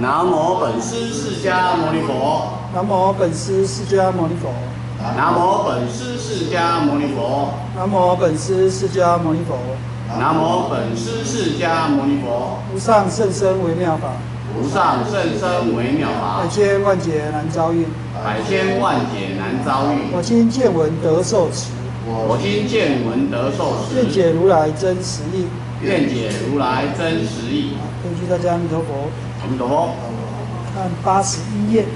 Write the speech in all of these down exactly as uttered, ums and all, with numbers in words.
南无本师释迦牟尼佛。 南无本师释迦牟尼佛。 南无本师释迦牟尼佛。 南无本师释迦牟尼佛。 南无本师释迦牟尼佛。 无上甚深微妙法。 无上甚深微妙法。 百千万劫难遭遇。 百千万劫难遭遇。 我今见闻得受持。 我今见闻得受持。 愿解如来真实义。 愿解如来真实义。 根据大家阿弥陀佛。 阿弥陀佛。 看八十一页。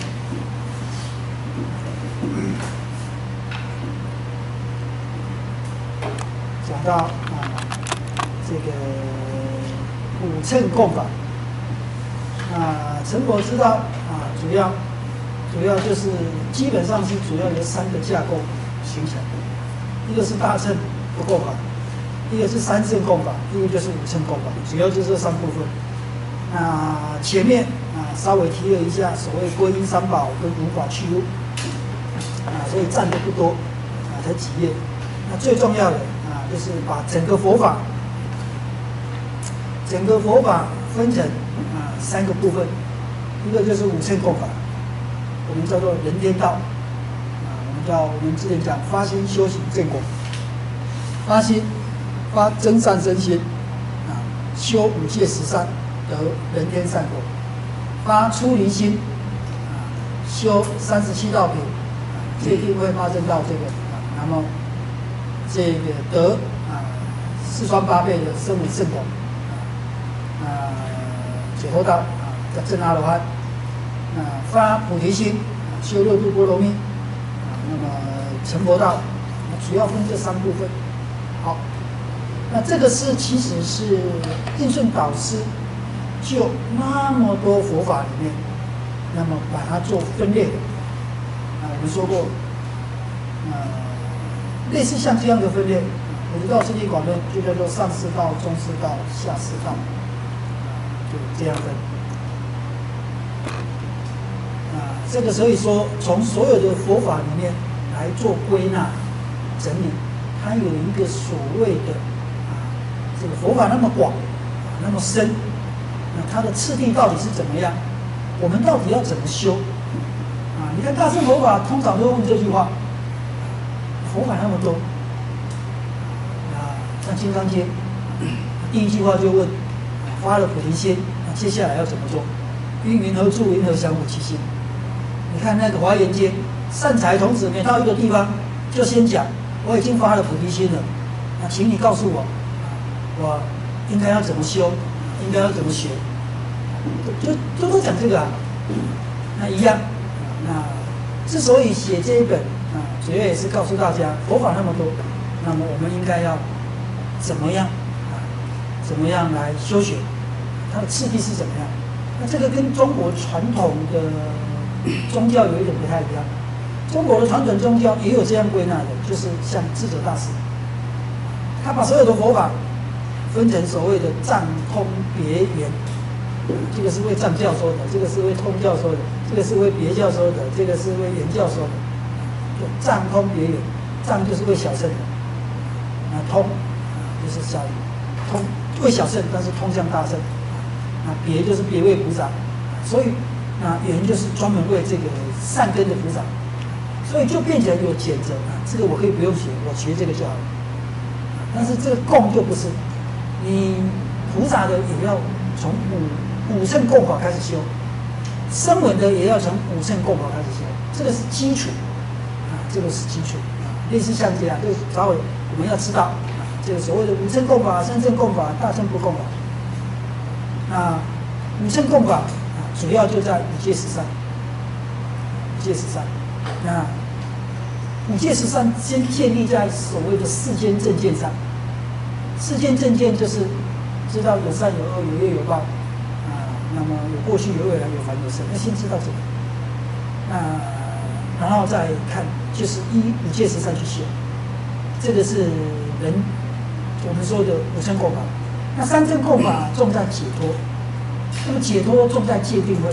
讲到啊，这个五乘供法。啊，成佛之道啊，主要主要就是基本上是主要由三个架构形成，一个是大乘不供法，一个是三乘供法，一个就是五乘供法，主要就是这三部分。那前面啊稍微提了一下所谓皈依三宝跟无法去入啊，所以占的不多啊，才几页。那最重要的啊，就是把整个佛法，整个佛法分成啊三个部分，一个就是五乘供法，我们叫做人天道啊，我们叫我们之前讲发心修行正果，发心发真善真心啊，修五戒十善得人天善果，发出离心啊，修三十七道品啊，戒定慧八正道这个啊，那么这个得啊四川八倍的声闻圣果啊，啊解脱道啊叫正阿罗汉，啊发菩提心啊修六度波罗蜜啊，那么成佛道，主要分这三部分。好，那这个是其实是印顺导师就那么多佛法里面，那么把它做分裂的啊，我们说过，呃，类似像这样的分裂，我们到世界广论就叫做上师道、中师道、下师道，就这样分。啊，这个所以说从所有的佛法里面来做归纳整理，它有一个所谓的啊，这个佛法那么广，那么深。那它的次第到底是怎么样？我们到底要怎么修？啊，你看大乘佛法通常都会问这句话：佛法那么多，啊，像《金刚经》，第一句话就问：发了菩提心，那接下来要怎么做？因云何住？云何降伏其心？你看那个《华严经》，善财童子每到一个地方，就先讲：我已经发了菩提心了，那请你告诉我，我应该要怎么修？应该要怎么学？就就都讲这个啊，那一样。那之所以写这一本啊，主要也是告诉大家，佛法那么多，那么我们应该要怎么样啊？怎么样来修学？它的次第是怎么样？那这个跟中国传统的宗教有一点不太一样。中国的传统宗教也有这样归纳的，就是像智者大师，他把所有的佛法分成所谓的藏通别圆，这个是为藏教说的，这个是为通教说的，这个是为别教说的，这个是为圆教说的。就藏通别圆，藏就是为小乘的，那通就是小通为小乘，但是通向大乘。那别就是别为菩萨，所以那圆就是专门为这个善根的菩萨，所以就变成有谴责啊，这个我可以不用学，我学这个就好了。但是这个供就不是。你菩萨的也要从五五乘供法开始修，声闻的也要从五乘供法开始修，这个是基础啊，这个是基础啊，类似像这样，就稍微我们要知道啊，这个所谓的五乘供法、三乘供法、大乘不供法。那五乘供法啊，主要就在五戒十善，五戒十善。那五戒十善先建立在所谓的世间正见上。世间正见就是知道有善有恶有业有报啊，那么有过去有未来有凡有生，要先知道这个，那然后再看就是依五戒十善去修，这个是人我们说的五乘供法。那三乘供法重在解脱，那么解脱重在戒定慧，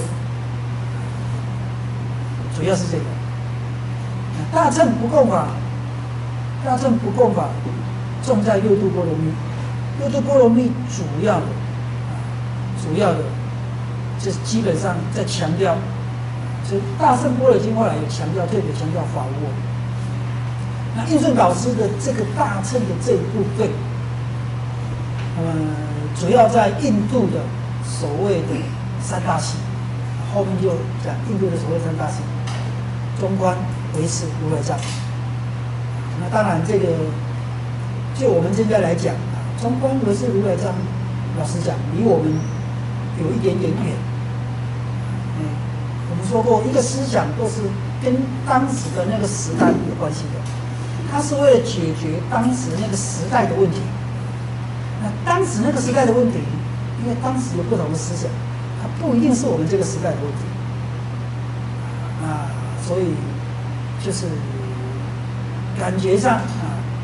主要是这个。大乘不供法，大乘不供法。重在六度波罗蜜，六度波罗蜜主要的，啊，主要的就是基本上在强调，就大乘般若经后来有强调，特别强调法无我。那印顺导师的这个大乘的这一部分，嗯，主要在印度的所谓的三大系，后面就讲印度的所谓三大系，中观、唯识、如来藏。那当然，这个就我们现在来讲，中观、唯识、如来藏，老实讲，离我们有一点点远。嗯，我们说过，一个思想都是跟当时的那个时代有关系的，它是为了解决当时那个时代的问题。那当时那个时代的问题，因为当时有不同的思想，它不一定是我们这个时代的问题。啊，所以就是感觉上啊，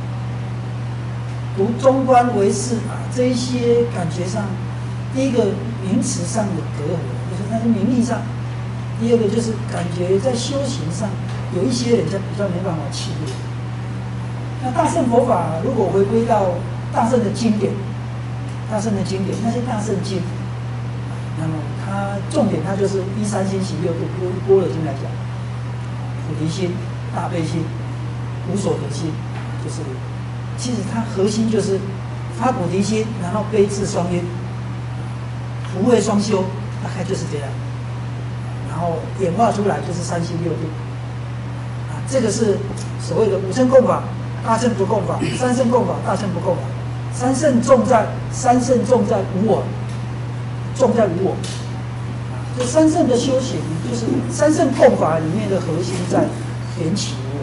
读中观唯识啊，这一些感觉上，第一个名词上的隔阂，就是那个名义上；第二个就是感觉在修行上有一些人家比较没办法契入。那大乘佛法如果回归到大乘的经典，大乘的经典那些大乘经，那么它重点它就是依三心行六度，用般若经来讲，菩提心、大悲心、无所得心，就是其实它核心就是发菩提心，然后悲智双运，福慧双修，大概就是这样。然后演化出来就是三心六度，啊，这个是所谓的五乘共法、大乘不共法、三乘共法、大乘不共法。三乘重在三乘重在无我，重在无我。这三乘的修行，就是三乘共法里面的核心在缘起无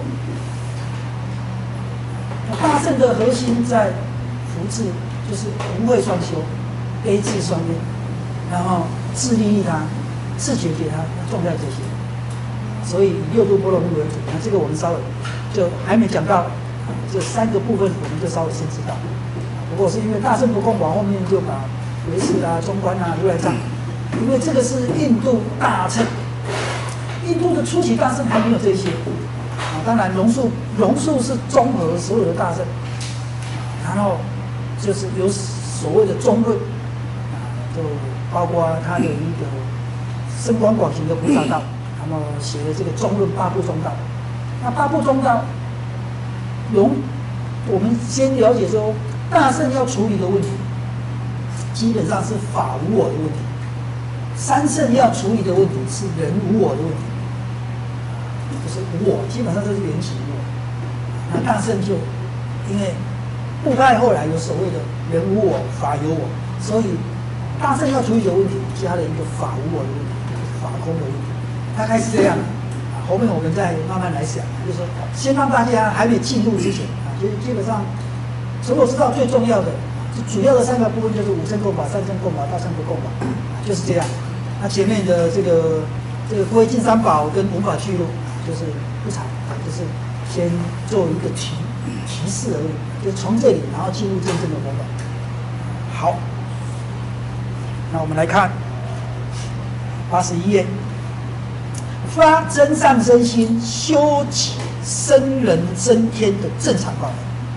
我。大乘的核心在福智，就是无慧双修，悲智双运，然后自利益他，自解决他，重在这些。所以以六度波罗蜜为主。那这个我们稍微就还没讲到，这三个部分我们就稍微先知道。不过是因为大乘不共法后面就把唯识啊、中观啊、如来藏，因为这个是印度大乘，印度的初期大乘还没有这些啊。当然龙树龙树是综合所有的大乘，然后就是有所谓的中论啊，就包括他有一个深广广行的菩萨道，那么写的这个中论八部中道。那八部中道，龙我们先了解说。大乘要处理的问题，基本上是法无我的问题；三乘要处理的问题是人无我的问题，就是无我，基本上就是缘起无我。那大乘就因为部派后来有所谓的人无我、法有我，所以大乘要处理的问题加了一个法无我的问题，就是法空的问题。大概是这样啊，后面我们再慢慢来想，就是说先让大家还没进入之前啊，就是基本上。所以我知道最重要的，就主要的三个部分就是五乘共法、三乘共法、大乘不共法，就是这样。那前面的这个这个归尽三宝跟无法去路，就是不谈，就是先做一个提提示而已，就从这里然后进入真正的佛法。好，那我们来看八十一页，发真善真心，修起生人增天的正常法门。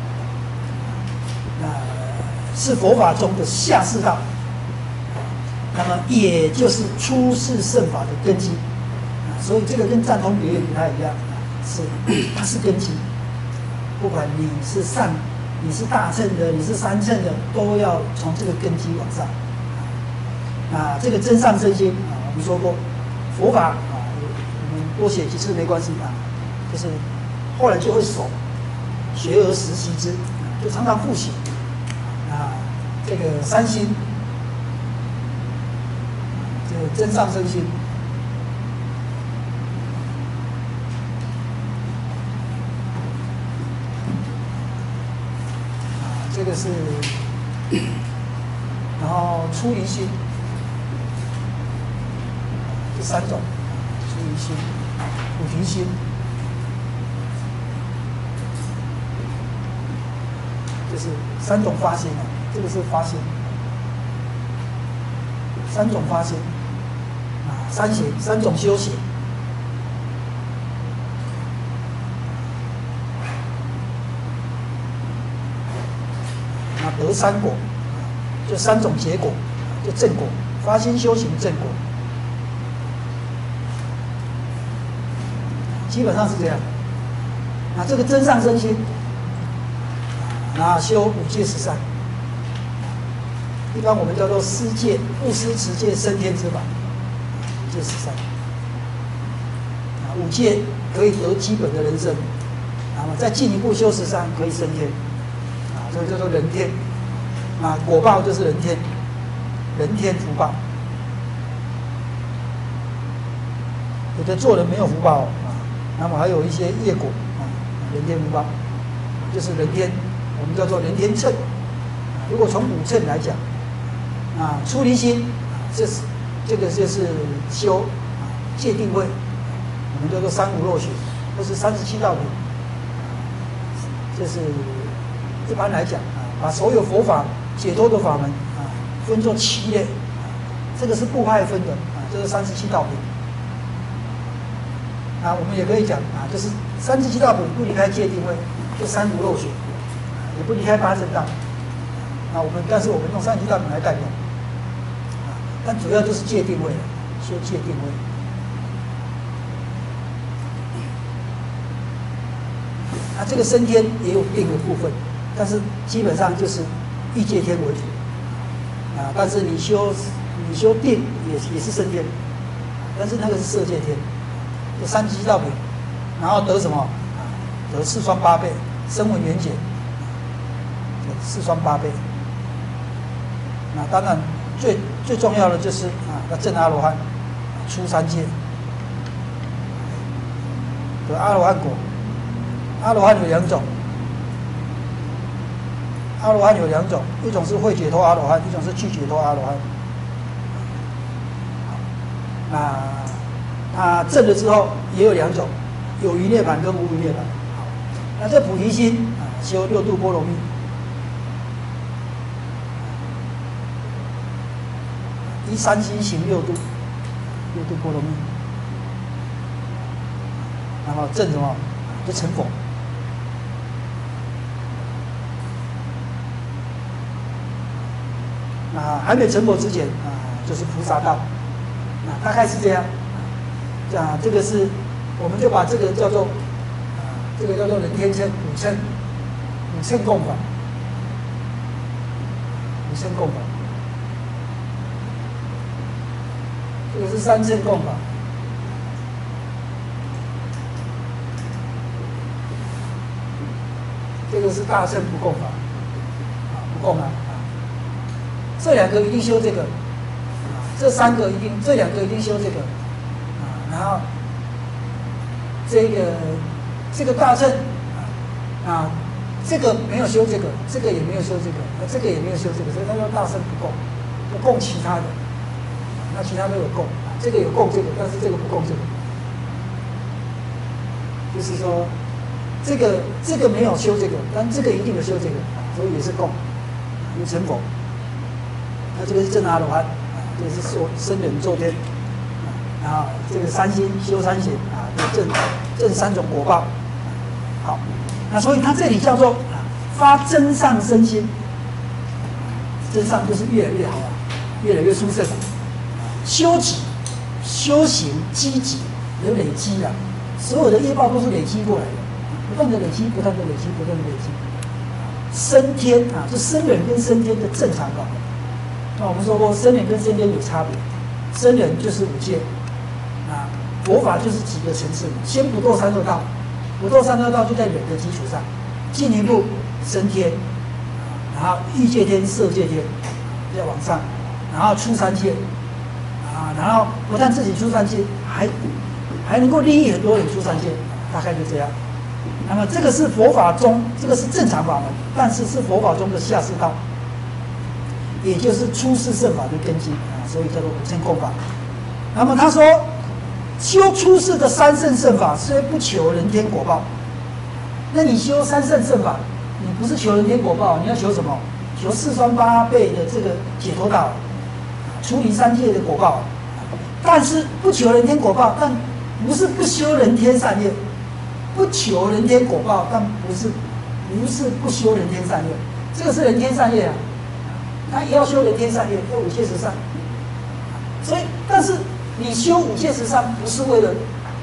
是佛法中的下士道，那么也就是出世圣法的根基，所以这个跟赞同别不太一样，是它是根基，不管你是上，你是大乘的，你是三乘的，都要从这个根基往上。啊，这个真上真心啊，我们说过，佛法啊，我们多写几次没关系啊，就是后来就会熟，学而时习之，就常常复习。啊，这个三心，这个真上真心，啊，这个是，然后出离心，这三种，出离心、菩提心。就是三种发心啊，这个是发心，三种发心啊，三行三种修行。那得三果，就三种结果，就正果，发心修行正果， 基本上是这样。那这个真上身心，那修五戒十善，一般我们叫做施戒、布施、持戒、升天之法，五戒十善。啊，五戒可以得基本的人生，那么再进一步修十善可以升天，啊，这个叫做人天。啊，果报就是人天，人天福报。有的做人没有福报啊，那么还有一些业果啊，人天福报就是人天，我们叫做人天秤。如果从五秤来讲，啊，出离心，这是这个就是修啊戒定慧，我们叫做三无漏学，或是三十七道品。这是一般来讲啊，把所有佛法解脱的法门啊分作七类，啊，这个是不派分的啊，这是三十七道品。啊，我们也可以讲啊，就是三十七道品不离开戒定慧，就三无漏学，也不离开八正道。啊，我们但是我们用三十七道品来代表，啊，但主要就是戒定慧，修戒定慧。啊，这个升天也有定的部分，但是基本上就是欲界天为主。啊，但是你修你修定也也是升天，但是那个是色界天。这三十七道品，然后得什么？得四双八倍，声闻缘解，四双八倍。那当然最最重要的就是啊，要证阿罗汉，出三界，得阿罗汉果。阿罗汉有两种，阿罗汉有两种，一种是会解脱阿罗汉，一种是去解脱阿罗汉。那它证了之后也有两种，有余涅槃跟无余涅槃。好，那这菩提心啊，修六度波罗蜜，依三心行六度，六度波罗蜜，然后证什么？就成佛。那还没成佛之前啊，就是菩萨道。啊，大概是这样。啊，这个是，我们就把这个叫做，啊，这个叫做人天称五称，五称共法，五称共法，这个是三称共法，这个是大乘不共法，啊，不共啊，啊，这两个一定修这个，啊，这三个一定，这两个一定修这个。然后，这个这个大乘啊，这个没有修这个，这个也没有修这个，那这个也没有修这个，所以他说大乘不共，不共其他的，那其他都有共，这个有共这个，但是这个不共这个，就是说，这个这个没有修这个，但这个一定有修这个，所以也是共，有成佛。那这个是证阿罗汉，啊，这个是说生人周天。啊，这个三心修三行啊，证证三种果报。好，那所以它这里叫做啊发真上身心，真上就是越来越好啊，越来越殊胜。修己修行积极有累积啊，所有的业报都是累积过来的，不断的累积，不断的累积，不断的累积。升天啊，就生人跟升天的正常法。那我们说过，生人跟升天有差别，生人就是五戒。啊，佛法就是几个层次，先不堕三恶道，不堕三恶道就在忍的基础上，进一步升天，然后欲界天、色界天，再往上，然后出三界，啊，然后不但自己出三界，还还能够利益很多人出三界，大概就这样。那么这个是佛法中，这个是正常法门，但是是佛法中的下士道，也就是出世圣法的根基啊，所以叫做五乘共法。那么他说。修出世的三圣圣法，虽不求人天果报，那你修三圣圣法，你不是求人天果报，你要求什么？求四双八倍的这个解脱道，出离三界的果报。但是不求人天果报，但不是不修人天善业，不求人天果报，但不是不是不修人天善业，这个是人天善业啊，他也要修人天善业，要五戒十善。所以，但是。你修五戒十善不是为了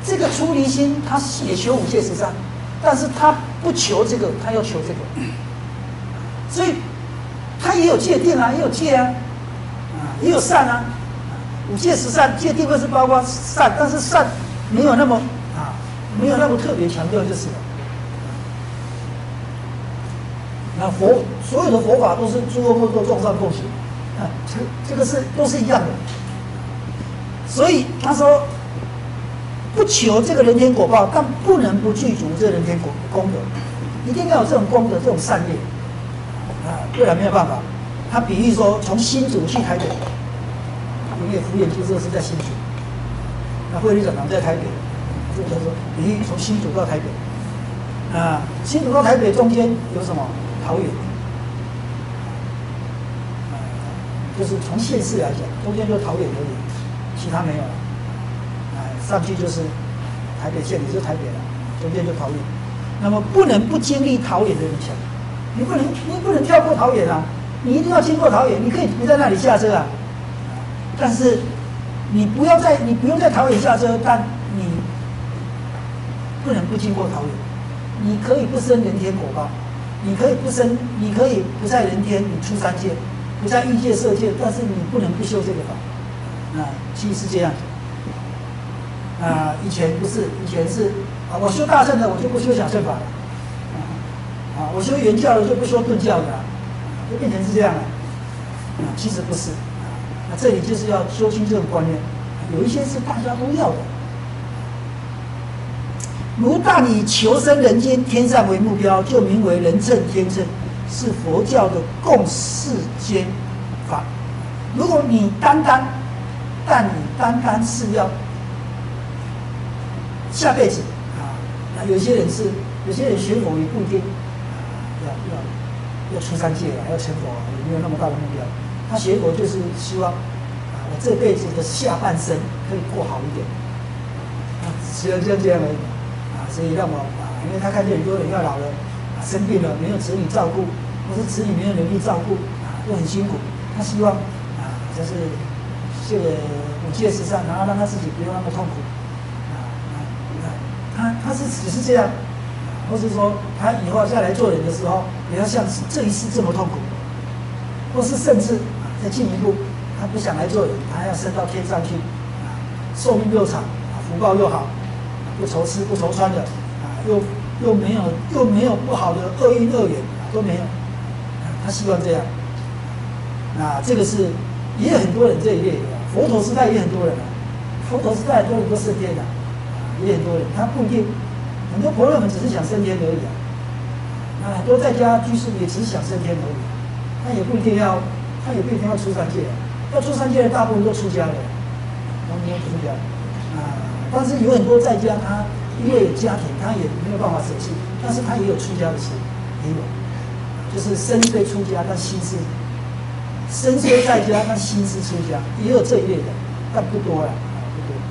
这个出离心，他也求五戒十善，但是他不求这个，他要求这个，所以他也有戒定啊，也有戒啊，啊，也有善啊，五戒十善，戒定会是包括善，但是善没有那么啊，没有那么特别强调就是了。那佛所有的佛法都是诸恶莫作，众善奉行，啊，这这个是都是一样的。所以他说，不求这个人天果报，但不能不具足这人天果功德，一定要有这种功德，这种善业，啊，不然没有办法。他比喻说，从新竹去台北，因为福演居士是在新竹，那慧律讲堂在台北，这就是说比喻从新竹到台北，啊，新竹到台北中间有什么？桃园，啊，就是从县市来讲，中间就桃园而已，其他没有了。哎，上去就是台北县，也就台北了，中间就桃园。那么不能不经历桃园的影响，你不能你不能跳过桃园啊，你一定要经过桃园，你可以不在那里下车啊，但是你不要在你不用在桃园下车，但你不能不经过桃园，你可以不生人天果报。你可以不生，你可以不在人天，你出三界，不在欲界、色界，但是你不能不修这个法。啊，其实是这样。啊，以前不是，以前是啊，我修大乘的，我就不修小乘法了。啊，我修原教的就不修顿教的了，就变成是这样了。啊，其实不是。那这里就是要修清这种观念，有一些是大家都要的。如但以求生人间天上为目标，就名为人乘天乘，是佛教的共世间法。如果你单单，但你单单是要下辈子啊，那有些人是，有些人学佛也不一定啊，要要要出三界啊，要成佛啊，也没有那么大的目标。他学佛就是希望啊，我这辈子的下半生可以过好一点，啊，只有这样这样而已。所以让我啊，因为他看见很多人要老了，啊，生病了，没有子女照顾，或是子女没有能力照顾，啊，都很辛苦。他希望啊，就是这个五戒十善，然后让他自己不用那么痛苦，啊啊，他他是只是这样，或是说他以后再来做人的时候，也要像这一世这么痛苦，或是甚至啊再进一步，他不想来做人，他要升到天上去，啊，寿命又长，啊，福报又好。不愁吃不愁穿的啊，又又没有又没有不好的恶因恶缘啊，都没有，啊，他希望这样。啊，这个是也有很多人这一类的，佛陀时代也很多人啊，佛陀时代很多人都升天的，啊，也很多人，他不一定，很多婆罗门只是想升天而已啊，啊，很多在家居士也只是想升天而已，他也不一定要，他也不一定要出三界啊，要出三界的大部分都出家了，都没有出家。但是有很多在家，他因为有家庭，他也没有办法舍弃，但是他也有出家的心，也有，就是身虽出家，但心是身虽在家，但心是出家，也有这一类的，但不多了，啊，不多。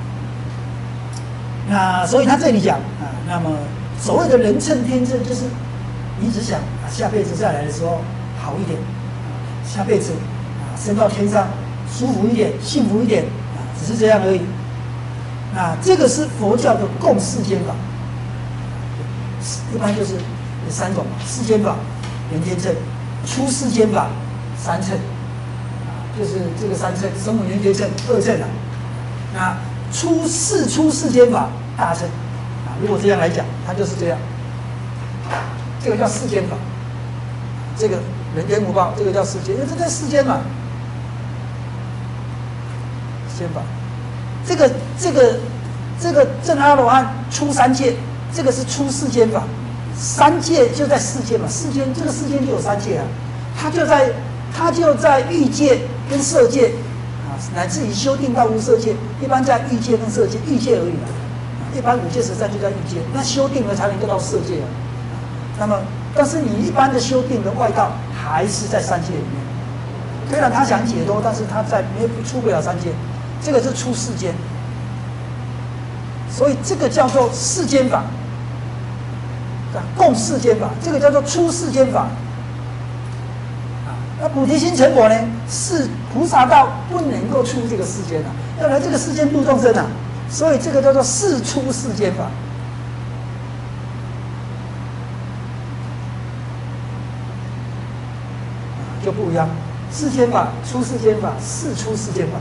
那所以他这里讲啊，那么所谓的人乘天乘，就是你只想啊下辈子再来的时候好一点，啊，下辈子啊升到天上舒服一点，幸福一点啊，只是这样而已。啊，这个是佛教的共世间法，一般就是有三种嘛：世间法、人天乘、出世间法、三乘。啊，就是这个三乘：声闻缘觉乘、二乘啊。那出世出世间法大乘啊，如果这样来讲，它就是这样。这个叫世间法，这个人天无报，这个叫世间，因为这在世间嘛，世间法。这个这个这个证阿罗汉出三界，这个是出世间法，三界就在世间嘛，世间这个世间就有三界啊，他就在他就在欲界跟色界啊，乃至于修定到无色界，一般在欲界跟色界，欲界而已啊，一般五界十善就在欲界，那修定了才能够到色界啊。那么，但是你一般的修定的外道还是在三界里面，虽然他想解脱，但是他在没出不了三界。这个是出世间，所以这个叫做世间法，共世间法，这个叫做出世间法。啊，那菩提心成佛呢，是菩萨道不能够出这个世间啊，要来这个世间度众生啊， 所以这个叫做事出世间法。就不一样，世间法、出世间法、事出世间法。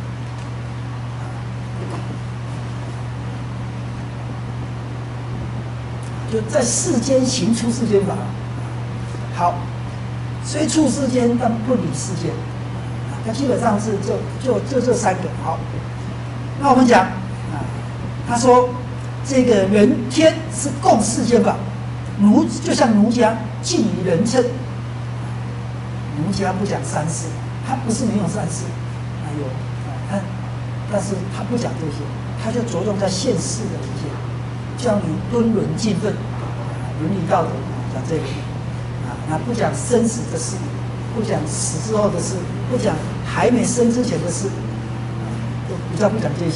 就在世间行出世间法。好，虽处世间，但不离世间。那基本上是就就就这三个。好，那我们讲啊，他说这个人天是共世间法，儒就像儒家敬于人称。儒家不讲三世，他不是没有三世，还有啊，他但是他不讲这些，他就着重在现世的这些，教你敦伦敬分，伦理道德讲这个啊，那不讲生死的事，不讲死之后的事，不讲还没生之前的事，就比较不讲这些。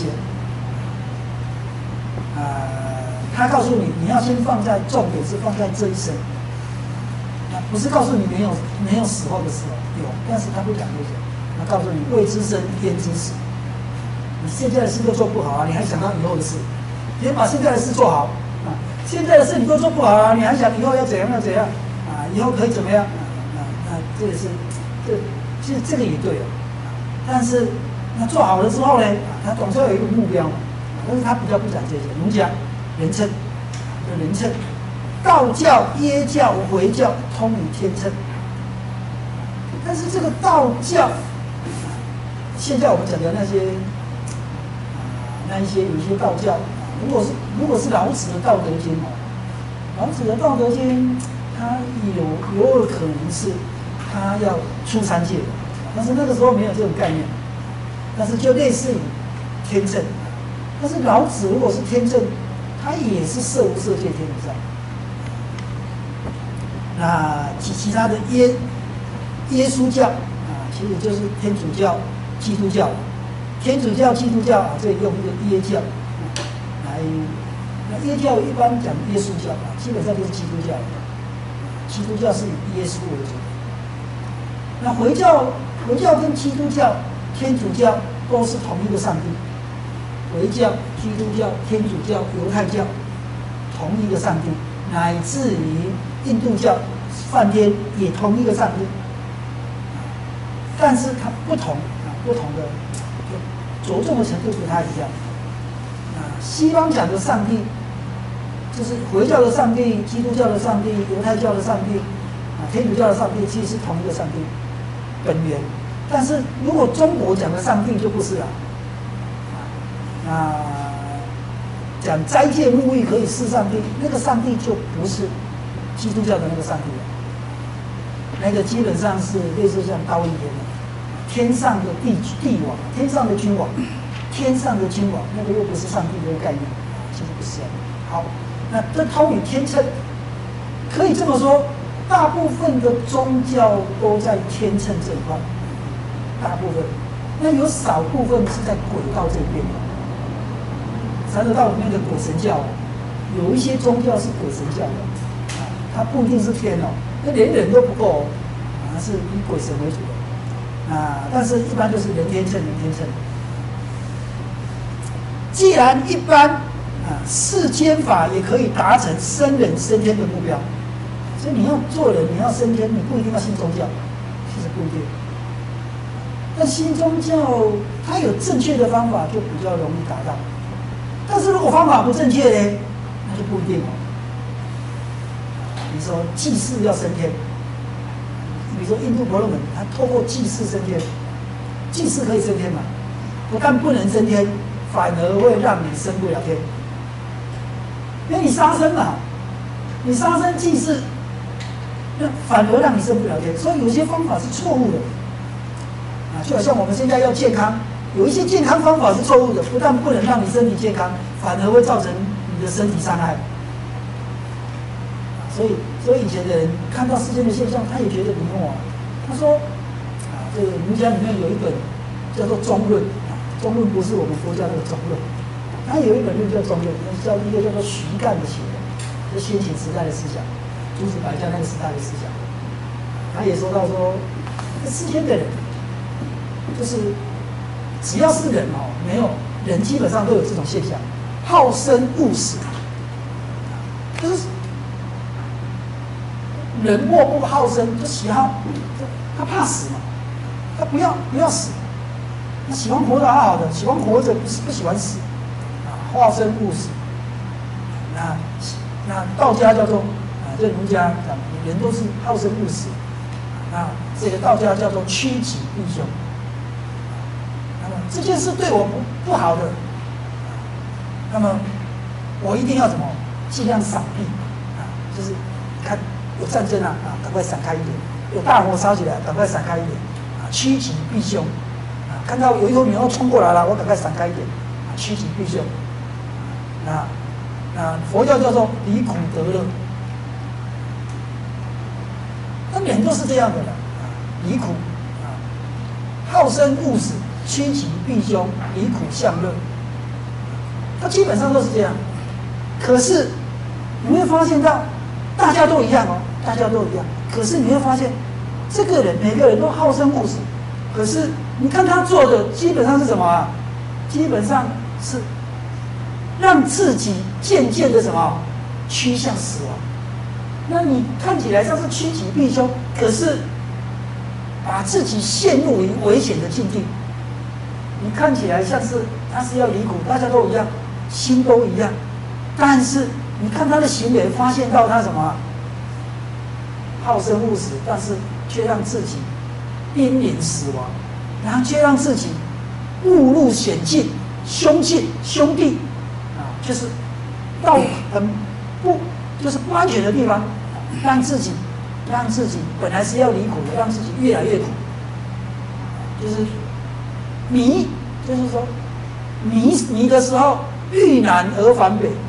啊，他告诉你，你要先放在重点是放在这一生。不是告诉你没有没有死后的时候有，但是他不讲这些，他告诉你未知生焉知死。你现在的事都做不好啊，你还想到以后的事？先把现在的事做好啊，现在的事你都做不好啊，你还想以后要怎样要怎样啊？以后可以怎么样啊？啊啊，这个是这其实这个也对了，但是那做好了之后呢，他总是要有一个目标嘛，但是他比较不讲这些。儒家人称，就人称。道教、耶教、回教通于天称，但是这个道教，现在我们讲的那些，那一些有些道教，如果是如果是老子的《道德经》哦，老子的《道德经》，它有有可能是他要出三界的，但是那个时候没有这种概念，但是就类似于天正，但是老子如果是天正，他也是色无色界天无上。那其其他的耶耶稣教啊，其实就是天主教、基督教。天主教、基督教啊，这里用一个耶教啊来。那耶教一般讲耶稣教啊，基本上就是基督教。基督教是以耶稣为主。那回教、回教跟基督教、天主教都是同一个上帝。回教、基督教、天主教、犹太教同一个上帝，乃至于印度教梵天也同一个上帝，但是它不同啊，不同的着重的程度不太一样。啊，西方讲的上帝就是回教的上帝、基督教的上帝、犹太教的上帝啊、天主教的上帝，其实是同一个上帝本源。但是如果中国讲的上帝就不是了。啊，讲斋戒沐浴可以是上帝，那个上帝就不是基督教的那个上帝了，那个基本上是类似像高一点的，天上的地帝王，天上的君王，天上的君王，那个又不是上帝的概念，其实不是。好，那这通于天称，可以这么说，大部分的宗教都在天称这一块，大部分，那有少部分是在鬼道这边的。三德道里面的鬼神教，有一些宗教是鬼神教的，啊，它不一定是天哦，那连人都不够哦，啊，是以鬼神为主的，啊，但是一般就是人天称，人天称。既然一般啊世间法也可以达成升人升天的目标，所以你要做人，你要升天，你不一定要信宗教，其实不一定。但信宗教它有正确的方法，就比较容易达到。但是如果方法不正确呢，那就不一定了。比如说祭祀要升天，比如说印度婆罗门，他透过祭祀升天，祭祀可以升天嘛？不但不能升天，反而会让你升不了天，因为你杀生嘛，你杀生祭祀，那反而让你升不了天。所以有些方法是错误的，啊，就好像我们现在要健康。有一些健康方法是错误的，不但不能让你身体健康，反而会造成你的身体伤害。所以，所以以前的人看到世间的现象，他也觉得不错啊。他说：“啊，这个儒家里面有一本叫做《中论》，啊，《中论》不是我们佛教那个《中论》，他有一本论叫《中论》，叫一个叫做徐干的写的，就先秦时代的思想，诸子百家那个时代的思想。他也说到说，世间的人就是。”只要是人哦，没有人基本上都有这种现象，好生恶死，就是人莫不好生，就喜好，他怕死嘛，他不要不要死，他喜欢活得好好的，喜欢活着，不是不喜欢死，啊，好生恶死。那那道家叫做啊，这儒家讲人都是好生恶死，那这个道家叫做趋吉避凶。那么这件事对我不不好的，那么我一定要怎么尽量闪避啊？就是看有战争啊啊，赶快闪开一点；有大火烧起来，赶快闪开一点啊，趋吉避凶啊。看到有一头牛要冲过来了，我赶快闪开一点啊，趋吉避凶。那那佛教叫做离苦得乐，那人都是这样的了啊，离苦啊，好生恶死，趋吉避凶，离苦向乐，它基本上都是这样。可是你会发现到，大家都一样哦，大家都一样。可是你会发现，这个人每个人都好生恶死，可是你看他做的基本上是什么啊？基本上是让自己渐渐的什么趋向死亡。那你看起来像是趋吉避凶，可是把自己陷入于危险的境地。你看起来像是他是要离苦，大家都一样，心都一样，但是你看他的行为，发现到他什么好生恶死，但是却让自己濒临死亡，然后却让自己误入险境，凶境凶地。就是到很不就是不安全的地方，让自己让自己本来是要离苦的，让自己越来越苦。就是迷，就是说迷迷的时候遇南而返北。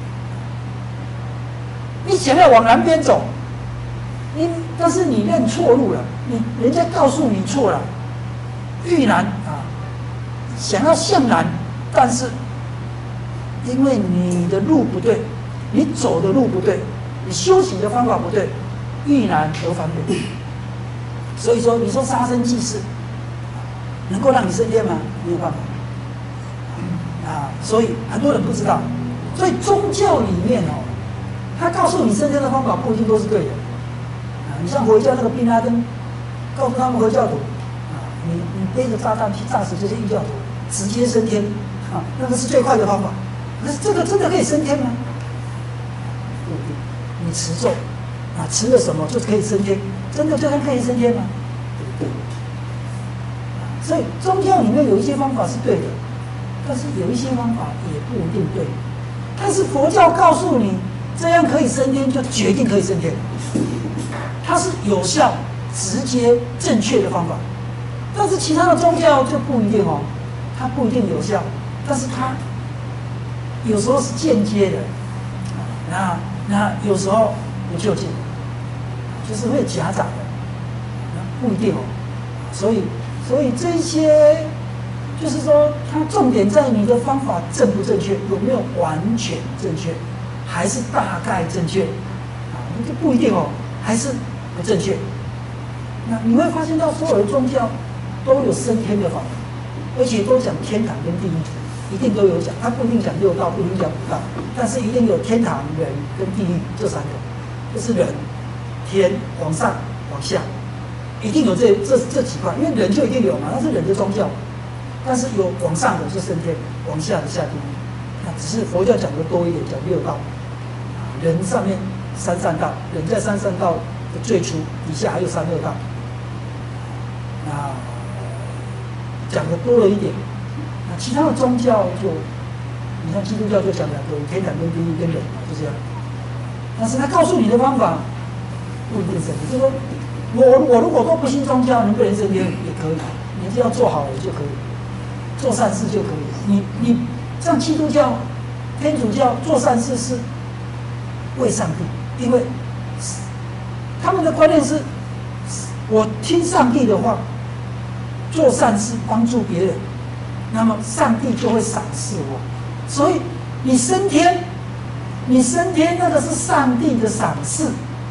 你想要往南边走，你但是你认错路了，你人家告诉你错了，遇南啊，想要向南，但是因为你的路不对，你走的路不对，你修行的方法不对，遇难而返北。所以说，你说杀生济世能够让你升天吗？没有办法啊！所以很多人不知道，所以宗教里面哦，他告诉你升天的方法不一定都是对的啊。你像回教那个宾拉登，告诉他们回教徒啊，你你背着炸弹去炸死这些异教徒，直接升天啊，那个是最快的方法。可是这个真的可以升天吗？不一定。你持咒啊，持了什么就可以升天？真的就可以升天吗？对不对？所以宗教里面有一些方法是对的，但是有一些方法也不一定对。但是佛教告诉你这样可以升天，就决定可以升天，它是有效、直接、正确的方法。但是其他的宗教就不一定哦，它不一定有效，但是它有时候是间接的，那那有时候不就近，就是会夹杂的，那不一定哦。所以所以这些就是说，它重点在你的方法正不正确，有没有完全正确，还是大概正确啊？那就不一定哦，还是不正确。那你会发现到所有的宗教都有升天的方法，而且都讲天堂跟地狱。一定都有讲，他不一定讲六道，不一定讲五道，但是一定有天堂、人跟地狱这三个，就是人、天往上、往下，一定有这这这几块，因为人就一定有嘛，那是人的宗教。但是有往上的就升天，往下的下地狱。那只是佛教讲的多一点，讲六道。人上面三善道，人在三善道的最初，底下还有三恶道。那讲的多了一点。其他的宗教就，你像基督教就讲两个，天堂跟地狱跟人嘛，就这样。但是他告诉你的方法不一定升天，就是说，我我如果都不信宗教，能不能升天也可以，你只要做好了就可以，做善事就可以。你你像基督教、天主教做善事是为上帝，因为他们的观念是，我听上帝的话，做善事帮助别人。那么上帝就会赏识我，所以你升天，你升天那个是上帝的赏识。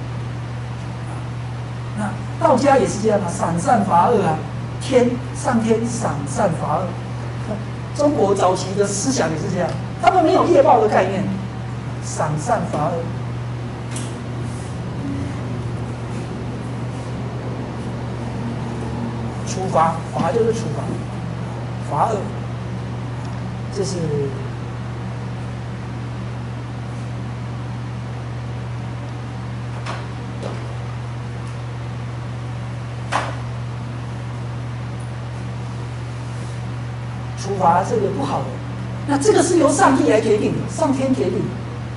那道家也是这样啊，赏善罚恶啊，天上天赏善罚恶， 中国早期的思想也是这样，他们没有业报的概念，赏善罚恶。处罚，罚就是处罚，罚恶，这是处罚这个不好的。那这个是由上帝来决定的，上天决定的。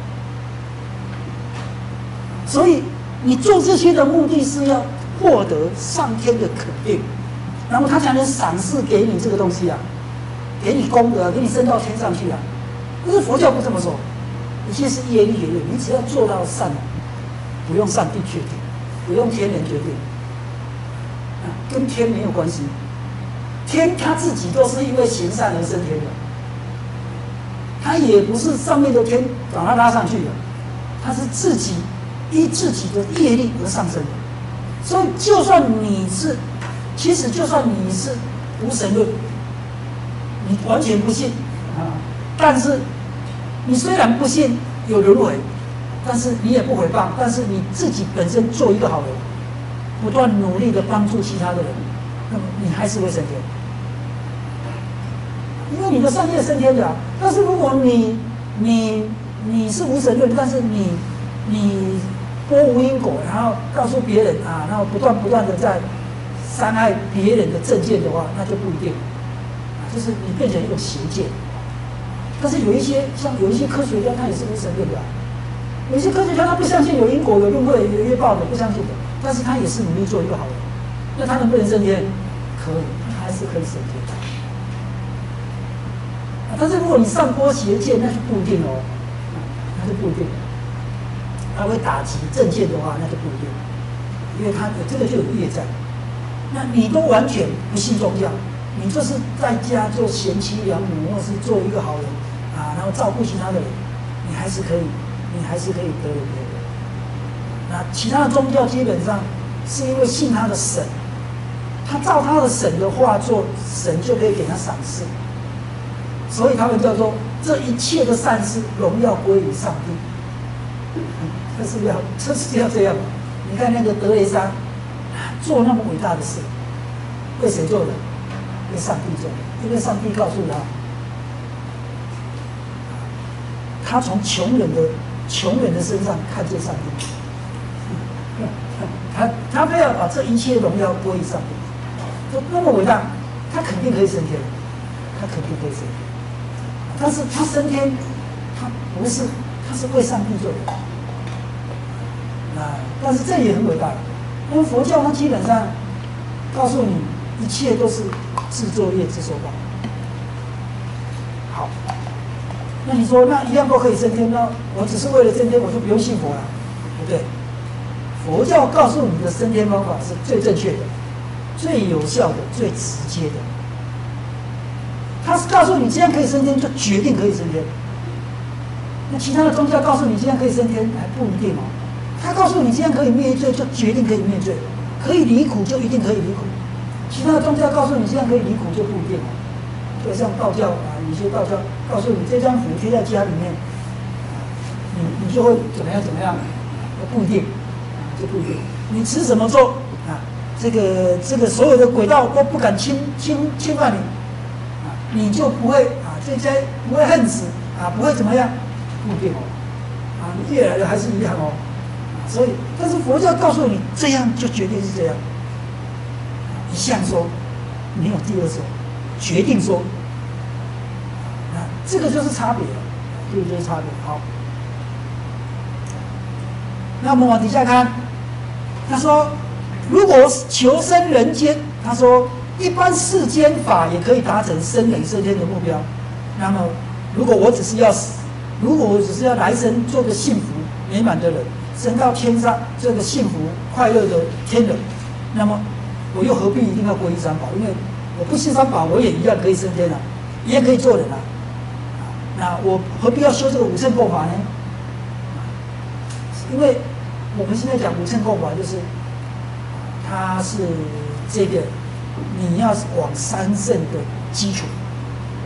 所以你做这些的目的是要获得上天的肯定。然后他才能赏赐给你这个东西啊，给你功德，给你升到天上去啊。可是佛教不这么说，一切是业力决定，你只要做到善，不用上帝决定，不用天人决定，啊，跟天没有关系。天他自己都是因为行善而升天的，他也不是上面的天把他拉上去的，他是自己依自己的业力而上升的。所以就算你是。其实，就算你是无神论，你完全不信啊，但是你虽然不信有轮回，但是你也不诽谤，但是你自己本身做一个好人，不断努力的帮助其他的人，那么你还是会升天，因为你的善业升天的啊。但是如果你你你是无神论，但是你你播无因果，然后告诉别人啊，然后不断不断的在伤害别人的正见的话，那就不一定，就是你变成一种邪见。但是有一些像有一些科学家，他也是无神论的，有一些科学家他不相信有因果、有轮回、有业报的，不相信的，但是他也是努力做一个好人。那他能不能升天？可以，他还是可以升天。但是如果你上播邪见，那就不一定哦，那就不一定。他会打击正见的话，那就不一定，因为他这个就有业在。那你都完全不信宗教，你就是在家做贤妻良母，或是做一个好人啊，然后照顾其他的人，你还是可以，你还是可以得人别人。那其他的宗教基本上是因为信他的神，他照他的神的话做，神就可以给他赏赐，所以他们叫做这一切的善事荣耀归于上帝。这是要，这是要这样。你看那个德雷莎。做那么伟大的事，为谁做的？为上帝做的，因为上帝告诉他，他从穷人的穷人的身上看见上帝，他他非要把这一切荣耀归于上帝，就那么伟大，他肯定可以升天，他肯定可以升天，但是他升天，他不是，他是为上帝做的，啊，但是这也很伟大。因为佛教它基本上告诉你，一切都是自作业自受报。好，那你说那一样都可以升天，那我只是为了升天，我就不用信佛了？不对，佛教告诉你的升天方法是最正确的、最有效的、最直接的。它是告诉你这样可以升天，就决定可以升天。那其他的宗教告诉你这样可以升天，还不一定哦。他告诉你这样可以灭罪，就决定可以灭罪；可以离苦，就一定可以离苦。其他的宗教告诉你这样可以离苦，就不一定。就像道教啊，有些道教告诉你这张符贴在家里面，你你就会怎么样怎么样，不一定，就不一定。你吃什么咒啊？这个这个所有的鬼道都不敢侵侵侵犯你啊，你就不会啊，这些不会恨死啊，不会怎么样，不一定哦。啊，你越来的还是一样哦。所以，但是佛教告诉你，这样就决定是这样，一项说，没有第二说，决定说，啊，这个就是差别了，这个就是差别。好，那我们往底下看，他说，如果求生人间，他说，一般世间法也可以达成生人升天的目标。那么，如果我只是要，如果我只是要来生做个幸福美满的人。升到天上，这个幸福快乐的天人，那么我又何必一定要皈依三宝？因为我不信三宝，我也一样可以升天啊，一样可以做人啊。那我何必要修这个五乘供法呢？因为我们现在讲五乘供法，就是它是这个你要往三圣的基础，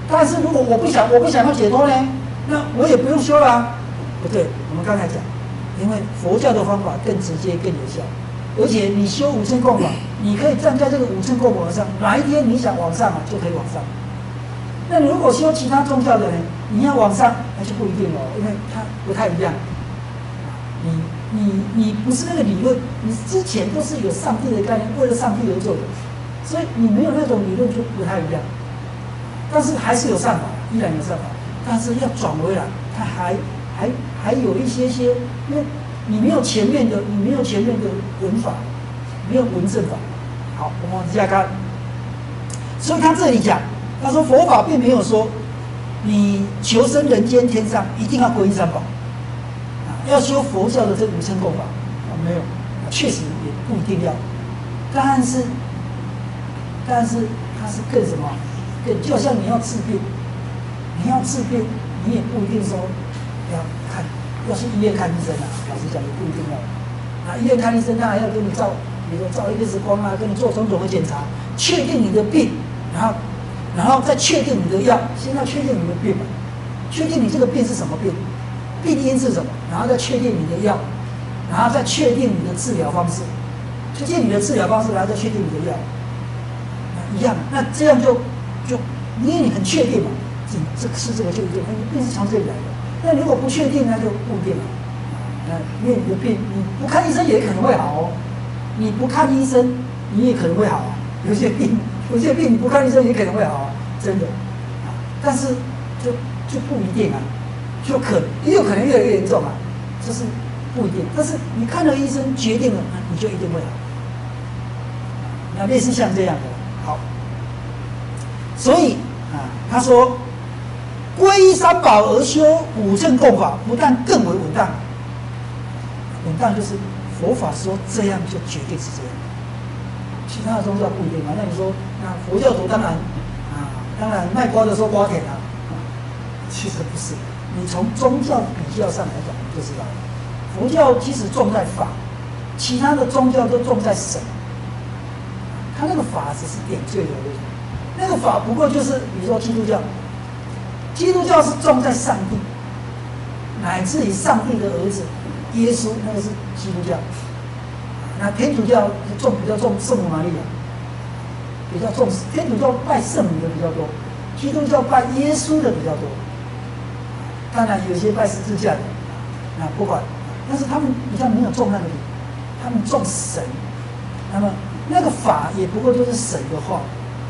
但是如果我不想我不想要解脱呢，那我也不用修了、啊。不对，我们刚才讲，因为佛教的方法更直接更有效，而且你修五乘供法，你可以站在这个五乘供法上，哪一天你想往上啊，就可以往上。那你如果修其他宗教的呢，你要往上，那就不一定了，因为它不太一样。你你你不是那个理论，你之前都是有上帝的概念，为了上帝而做的，所以你没有那种理论就不太一样。但是还是有善法，依然有善法，但是要转回来，它还还还有一些些，因为你没有前面的，你没有前面的文法，没有文正法。好，我们往下看。所以他这里讲，他说佛法并没有说你求生人间天上一定要皈依三宝，啊，要修佛教的这五乘供法啊，没有，确实也不一定要，但是但是它是更什么？更就像你要治病，你要治病，你也不一定说要看，要去医院看医生啊。老实讲，也不一定要。啊，医院看医生，他还要给你照，比如说照 X 光啊，给你做种种的检查，确定你的病，然后，然后再确定你的药。先要确定你的病嘛，确定你这个病是什么病，病因是什么，然后再确定你的药，然后再确定你的治疗方式，确定你的治疗方式，然后再确定你的药，一样。那这样就。就因为你很确定嘛，这这是这个就一定，你病是从这里来的。那如果不确定，那就不一定了。啊，因为你的病，你不看医生也可能会好哦。你不看医生，你也可能会好啊。有些病，有些病你不看医生也可能会好啊，真的。啊，但是就就不一定啊，就可也有可能越来越严重啊，这是不一定。但是你看了医生决定了，那你就一定会好。那类似像这样的，好。所以啊，他说，皈依三宝而修五乘供法，不但更为稳当。稳当就是佛法说这样就决定是这样，其他的宗教不一定嘛。那你说，那佛教徒当然啊，当然卖瓜的说瓜甜啊，其实不是。你从宗教比较上来讲，你就知道了。佛教其实重在法，其他的宗教都重在神。他那个法只是点缀而已。那个法不过就是，比如说基督教，基督教是重在上帝，乃至于上帝的儿子耶稣，那个是基督教。那天主教重比较重圣母玛利亚，比较重天主教拜圣母的比较多，基督教拜耶稣的比较多。当然有些拜十字架的，那不管，但是他们比较没有重那个理，他们重神。那么那个法也不过就是神的话。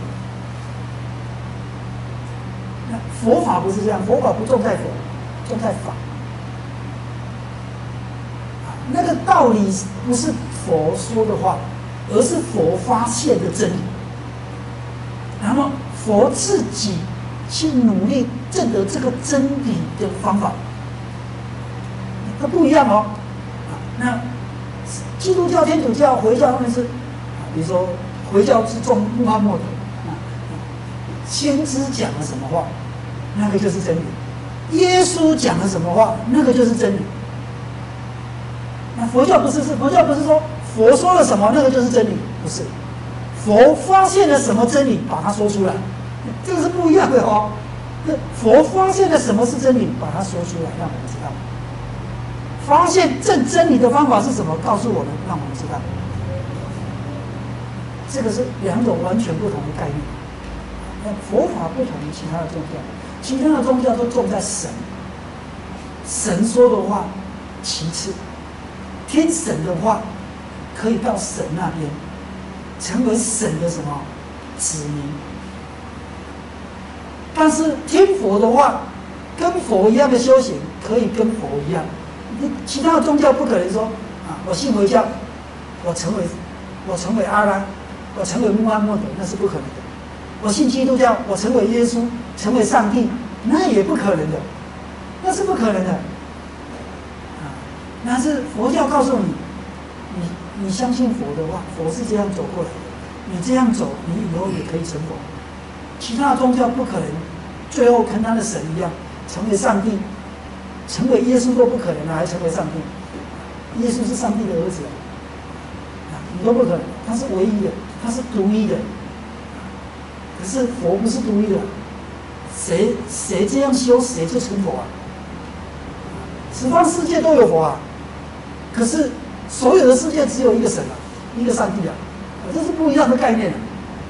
佛法不是这样，佛法不重在佛，重在法。那个道理不是佛说的话，而是佛发现的真理。然后佛自己去努力证得这个真理的方法，它不一样哦。那基督教、天主教、回教他们是，比如说回教是重穆罕默德，先知讲了什么话？那个就是真理。耶稣讲了什么话，那个就是真理。那佛教不是，是佛教不是说佛说了什么，那个就是真理，不是。佛发现了什么真理，把它说出来，这个是不一样的哦。佛发现了什么是真理，把它说出来，让我们知道。发现证真理的方法是什么，告诉我们，让我们知道。这个是两种完全不同的概念。那佛法不同于其他的宗教。其他的宗教都重在神，神说的话其次，听神的话可以到神那边，成为神的什么子民。但是听佛的话，跟佛一样的修行，可以跟佛一样。其他的宗教不可能说啊，我信回教，我成为我成为阿拉，我成为穆罕默德，那是不可能的。我信基督教，我成为耶稣，成为上帝，那也不可能的，那是不可能的。啊，那是佛教告诉你，你你相信佛的话，佛是这样走过来的，你这样走，你以后也可以成佛。其他宗教不可能，最后跟他的神一样，成为上帝，成为耶稣都不可能了，还成为上帝。耶稣是上帝的儿子啊，你都不可能，他是唯一的，他是独一的。可是佛不是独一的， 谁谁这样修，谁就成佛啊。十方世界都有佛啊，可是所有的世界只有一个神啊，一个上帝啊，这是不一样的概念啊。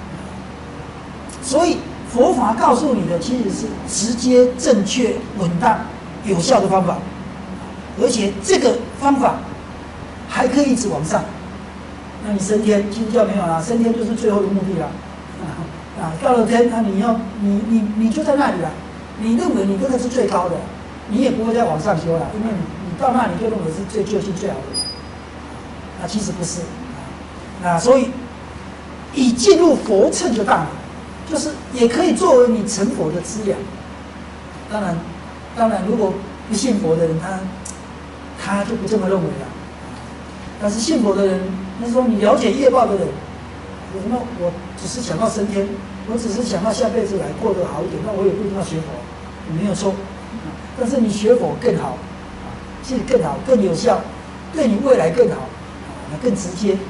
所以佛法告诉你的其实是直接、正确、稳当、有效的方法，而且这个方法还可以一直往上。那你升天，基督教没有啦，升天就是最后的目的啦。啊，啊到了天，那你要你你你就在那里了，你认为你这个是最高的，你也不会再往上修了，因为你你到那里就认为是最究竟最好的。那其实不是，那所以已进入佛乘的大门，就是也可以作为你成佛的资粮。当然，当然如果不信佛的人，他他就不这么认为了。但是信佛的人，那说你了解业报的人，有什么？我只是想要升天，我只是想要下辈子来过得好一点，那我也不一定要学佛，没有错。但是你学佛更好，其实更好、更有效，对你未来更好，那更直接。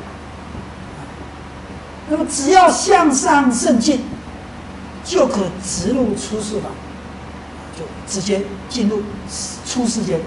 那么只要向上甚进，就可直入出世法，就直接进入出世间。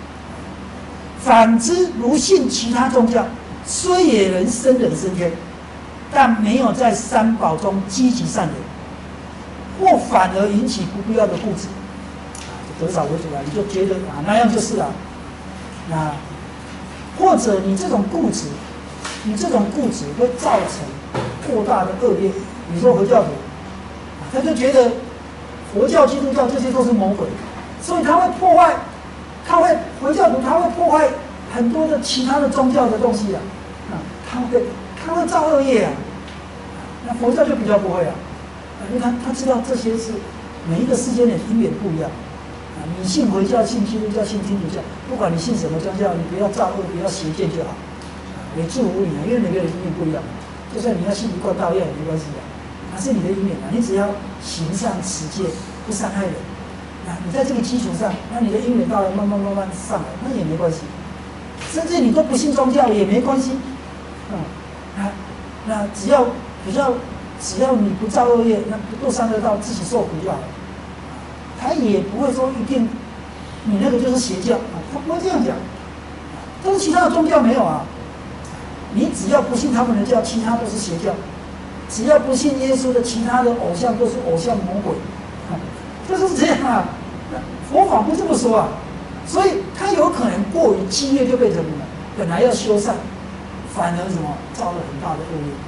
反之，如信其他宗教，虽也能生人升天，但没有在三宝中积极善人，或反而引起不必要的固执，得少为主了，你就觉得啊那样就是了。那或者你这种固执，你这种固执会造成过大的恶业。你说佛教徒，他就觉得佛教、基督教这些都是魔鬼，所以他会破坏。他会佛教徒，他会破坏很多的其他的宗教的东西啊，啊，他会他会造恶业啊，那佛教就比较不会啊，啊，因为他他知道这些是每一个世间的因缘不一样，啊，你信佛教、信基督教、信天主教，不管你信什么宗教，你不要造恶，不要邪见就好，也祝福你啊，因为每个人因缘不一样，就算你要信一贯道，也没关系的，那是你的因缘啊，你只要行善持戒，不伤害人。你在这个基础上，那你的因缘到了慢慢慢慢上来，那也没关系。甚至你都不信宗教也没关系，嗯，那那只要比较，只要你不造恶业，那不堕三恶道，自己受苦就好了。他也不会说一定你那个就是邪教啊，他不会这样讲。但是其他的宗教没有啊，你只要不信他们的教，其他都是邪教；只要不信耶稣的，其他的偶像都是偶像魔鬼。就是这样啊，佛法不这么说啊，所以他有可能过于激烈就变成什么？本来要修善，反而什么造了很大的恶业。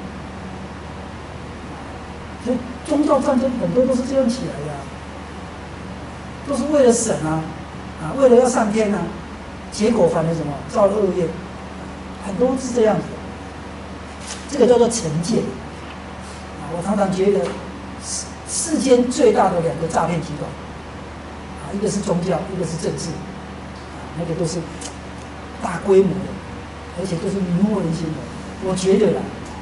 所以宗教战争很多都是这样起来的、啊，都是为了省啊，啊，为了要上天啊，结果反而什么造了恶业，很多是这样子的。这个叫做成见啊，我常常觉得。世间最大的两个诈骗集团，啊，一个是宗教，一个是政治，啊，那个都是大规模的，而且都是迷惑人心的。我觉得啦，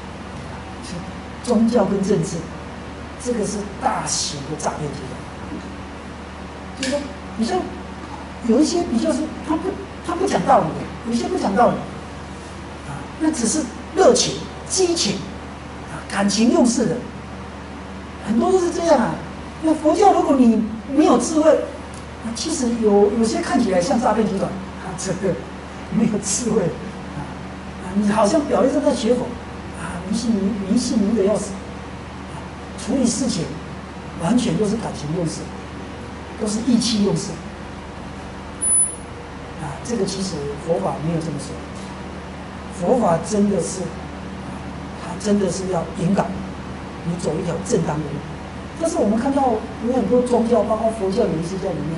宗教跟政治，这个是大型的诈骗集团。就是说，你像有一些比较是他不他不讲道理的，有些不讲道理，啊，那只是热情、激情，啊，感情用事的。很多都是这样啊。那佛教，如果你没有智慧，那其实有有些看起来像诈骗集团啊，这个没有智慧啊，啊，你好像表面上在学佛啊，迷信迷迷信迷的要死，啊，处理事情完全都是感情用事，都是意气用事啊。这个其实佛法没有这么说，佛法真的是，它真的是要引导你走一条正当的路。但是我们看到有很多宗教，包括佛教，有一些在里面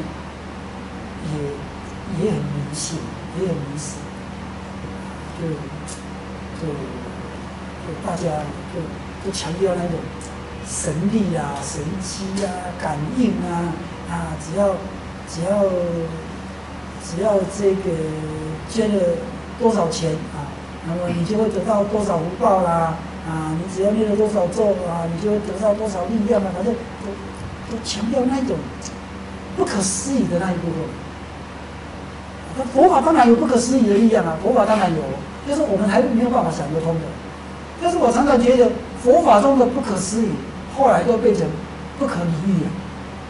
也也很迷信，也很迷失，就就就大家就就强调那种神力啊、神机啊、感应啊啊，只要只要只要这个捐了多少钱啊，那么你就会得到多少福报啦。啊，你只要念了多少咒啊，你就会得到多少力量啊，反正都都强调那一种不可思议的那一部分。那佛法当然有不可思议的力量啊，佛法当然有，就是我们还没有办法想得通的。但是我常常觉得佛法中的不可思议，后来都变成不可理喻了。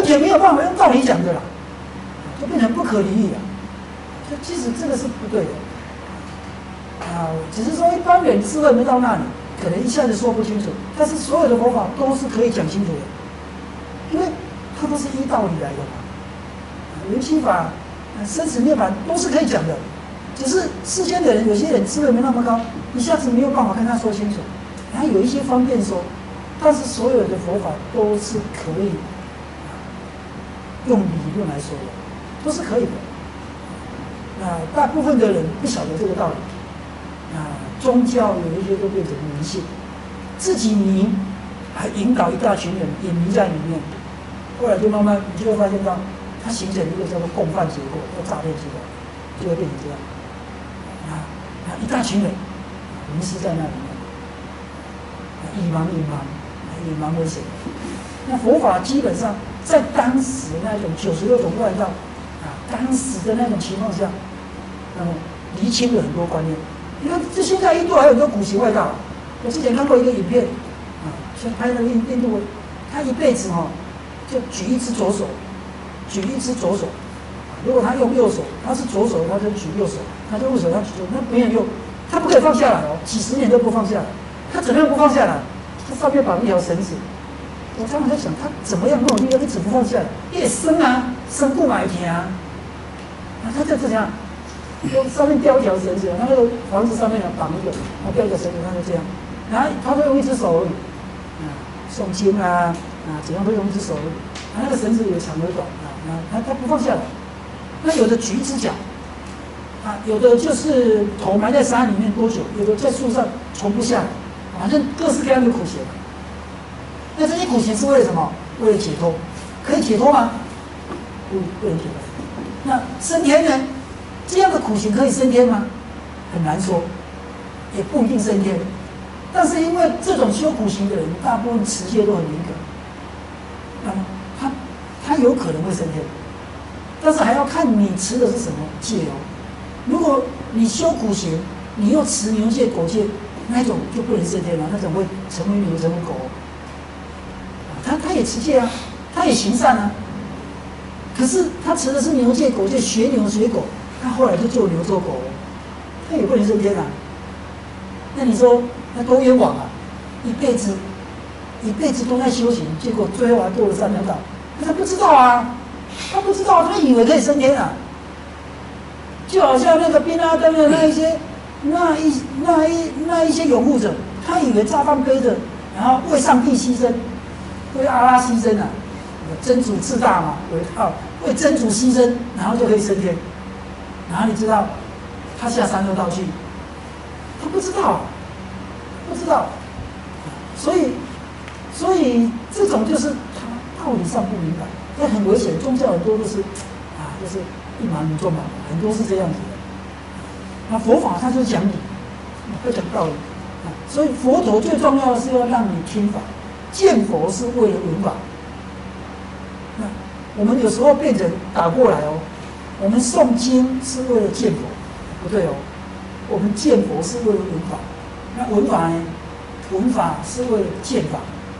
全没有办法用道理讲的啦，就变成不可理喻了。就其实这个是不对的。啊，只是说一般人智慧没到那里，可能一下子说不清楚。但是所有的佛法都是可以讲清楚的，因为它都是依道理来的嘛。缘起法、生死涅槃都是可以讲的，只是世间的人有些人智慧没那么高，一下子没有办法跟他说清楚。然后有一些方便说，但是所有的佛法都是可以用理论来说的，都是可以的。啊，大部分的人不晓得这个道理。啊，宗教有一些都变成迷信，自己迷，还引导一大群人也迷在里面。后来就慢慢你就会发现到，它形成一个叫做共犯结构，叫诈骗集团，就会变成这样。啊，啊，一大群人迷失在那里面，以盲以盲，以盲为神。那佛法基本上在当时那种九十六种外道啊，当时的那种情况下，那么厘清了很多观念。你看，这现在印度还有很多古籍外道。我之前看过一个影片，啊，像拍那个印印度，他一辈子哈、哦，就举一只左手，举一只左手。如果他用右手，他是左手，他就举右手；他就右手，他举右手。那没有用，他不可以放下来哦，几十年都不放下来。他怎么样不放下来？他上面绑一条绳子。我常常在想，他怎么样弄力，一直不放下来？也生啊，生不买田啊。啊，他就这样。用上面吊一条绳子，他那个房子上面绑一个，然后吊一个绳子，他就这样。然后他会用一只手而已，啊，诵经啊，啊，怎样会用一只手而已。啊，那个绳子有长有短啊，啊，他他不放下来。那有的举一只脚，啊，有的就是头埋在沙里面多久，有的在树上从不下来，反正各式各样的苦行。那这些苦行是为了什么？为了解脱，可以解脱吗？不，不能解脱。那升天呢？这样的苦行可以升天吗？很难说，也不一定升天。但是因为这种修苦行的人，大部分持戒都很严格，那么他他有可能会升天，但是还要看你持的是什么戒哦。如果你修苦行，你又持牛戒、狗戒，那一种就不能升天了，那种会成为牛、成为狗。他他也持戒啊，他也行善啊，可是他持的是牛戒、狗戒，学牛学狗。他后来就做牛做狗，他也不能升天啊。那你说，那多冤枉啊！一辈子，一辈子都在修行，结果最后还堕了三条道。他不知道啊，他不知道，他以为可以升天啊。就好像那个宾拉登的那一些，那一那一那一些拥护者，他以为炸弹背着，然后为上帝牺牲，为阿拉牺牲啊，真主自大嘛，为啊为真主牺牲，然后就可以升天。然后你知道，他下三恶道去，他不知道，不知道，所以，所以这种就是他道理上不明白，那很危险。宗教很多都是，啊，就是一盲一众嘛，很多是这样子的。那佛法它就是讲理，不讲道理啊。所以佛陀最重要的是要让你听法，见佛是为了闻法。那我们有时候变成打过来哦。我们诵经是为了见佛，不对哦。我们见佛是为了闻法，那闻法呢？闻法是为了见法，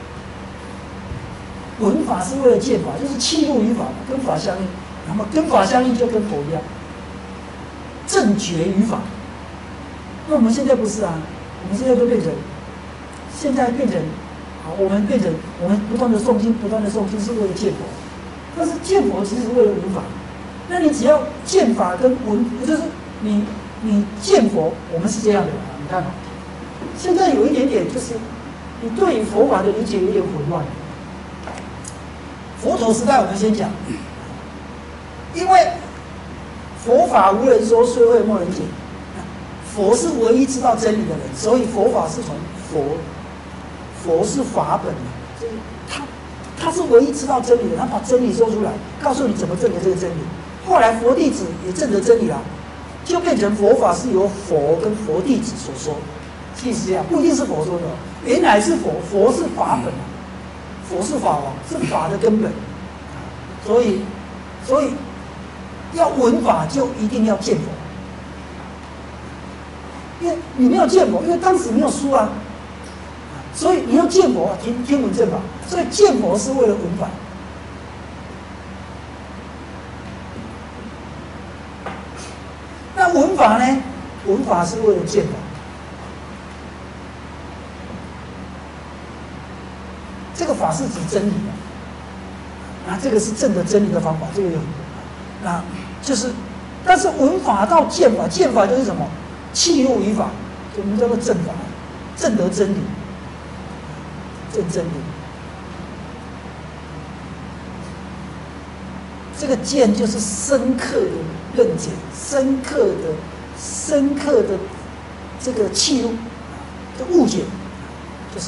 闻法是为了见法，就是契入于法，跟法相应。那么跟法相应就跟佛一样，正觉于法。那我们现在不是啊，我们现在都变成，现在变成，好，我们变成我们不断的诵经，不断的诵经是为了见佛，但是见佛其实是为了闻法。那你只要见法跟闻，就是你你见佛，我们是这样的啊。你看啊，现在有一点点就是你对于佛法的理解有点混乱。佛陀时代我们先讲，因为佛法无人说，虽会莫人解。佛是唯一知道真理的人，所以佛法是从佛，佛是法本，就是他他是唯一知道真理的，他把真理说出来，告诉你怎么证得这个真理。后来佛弟子也证得真理了，就变成佛法是由佛跟佛弟子所说，其实这样不一定是佛说的，原来是佛，佛是法本，佛是法王，是法的根本，所以所以要闻法就一定要见佛，因为你没有见佛，因为当时没有书啊，所以你要见佛，听听闻正法，所以见佛是为了闻法。 那文法呢？文法是为了见法。这个法是指真理的，啊，这个是证得真理的方法，这个有很多，啊，就是，但是文法到见法，见法就是什么？契入于法，我们叫做证法，证得真理，证真理。这个见就是深刻的认解，深刻的、深刻的这个契入，的误解，就是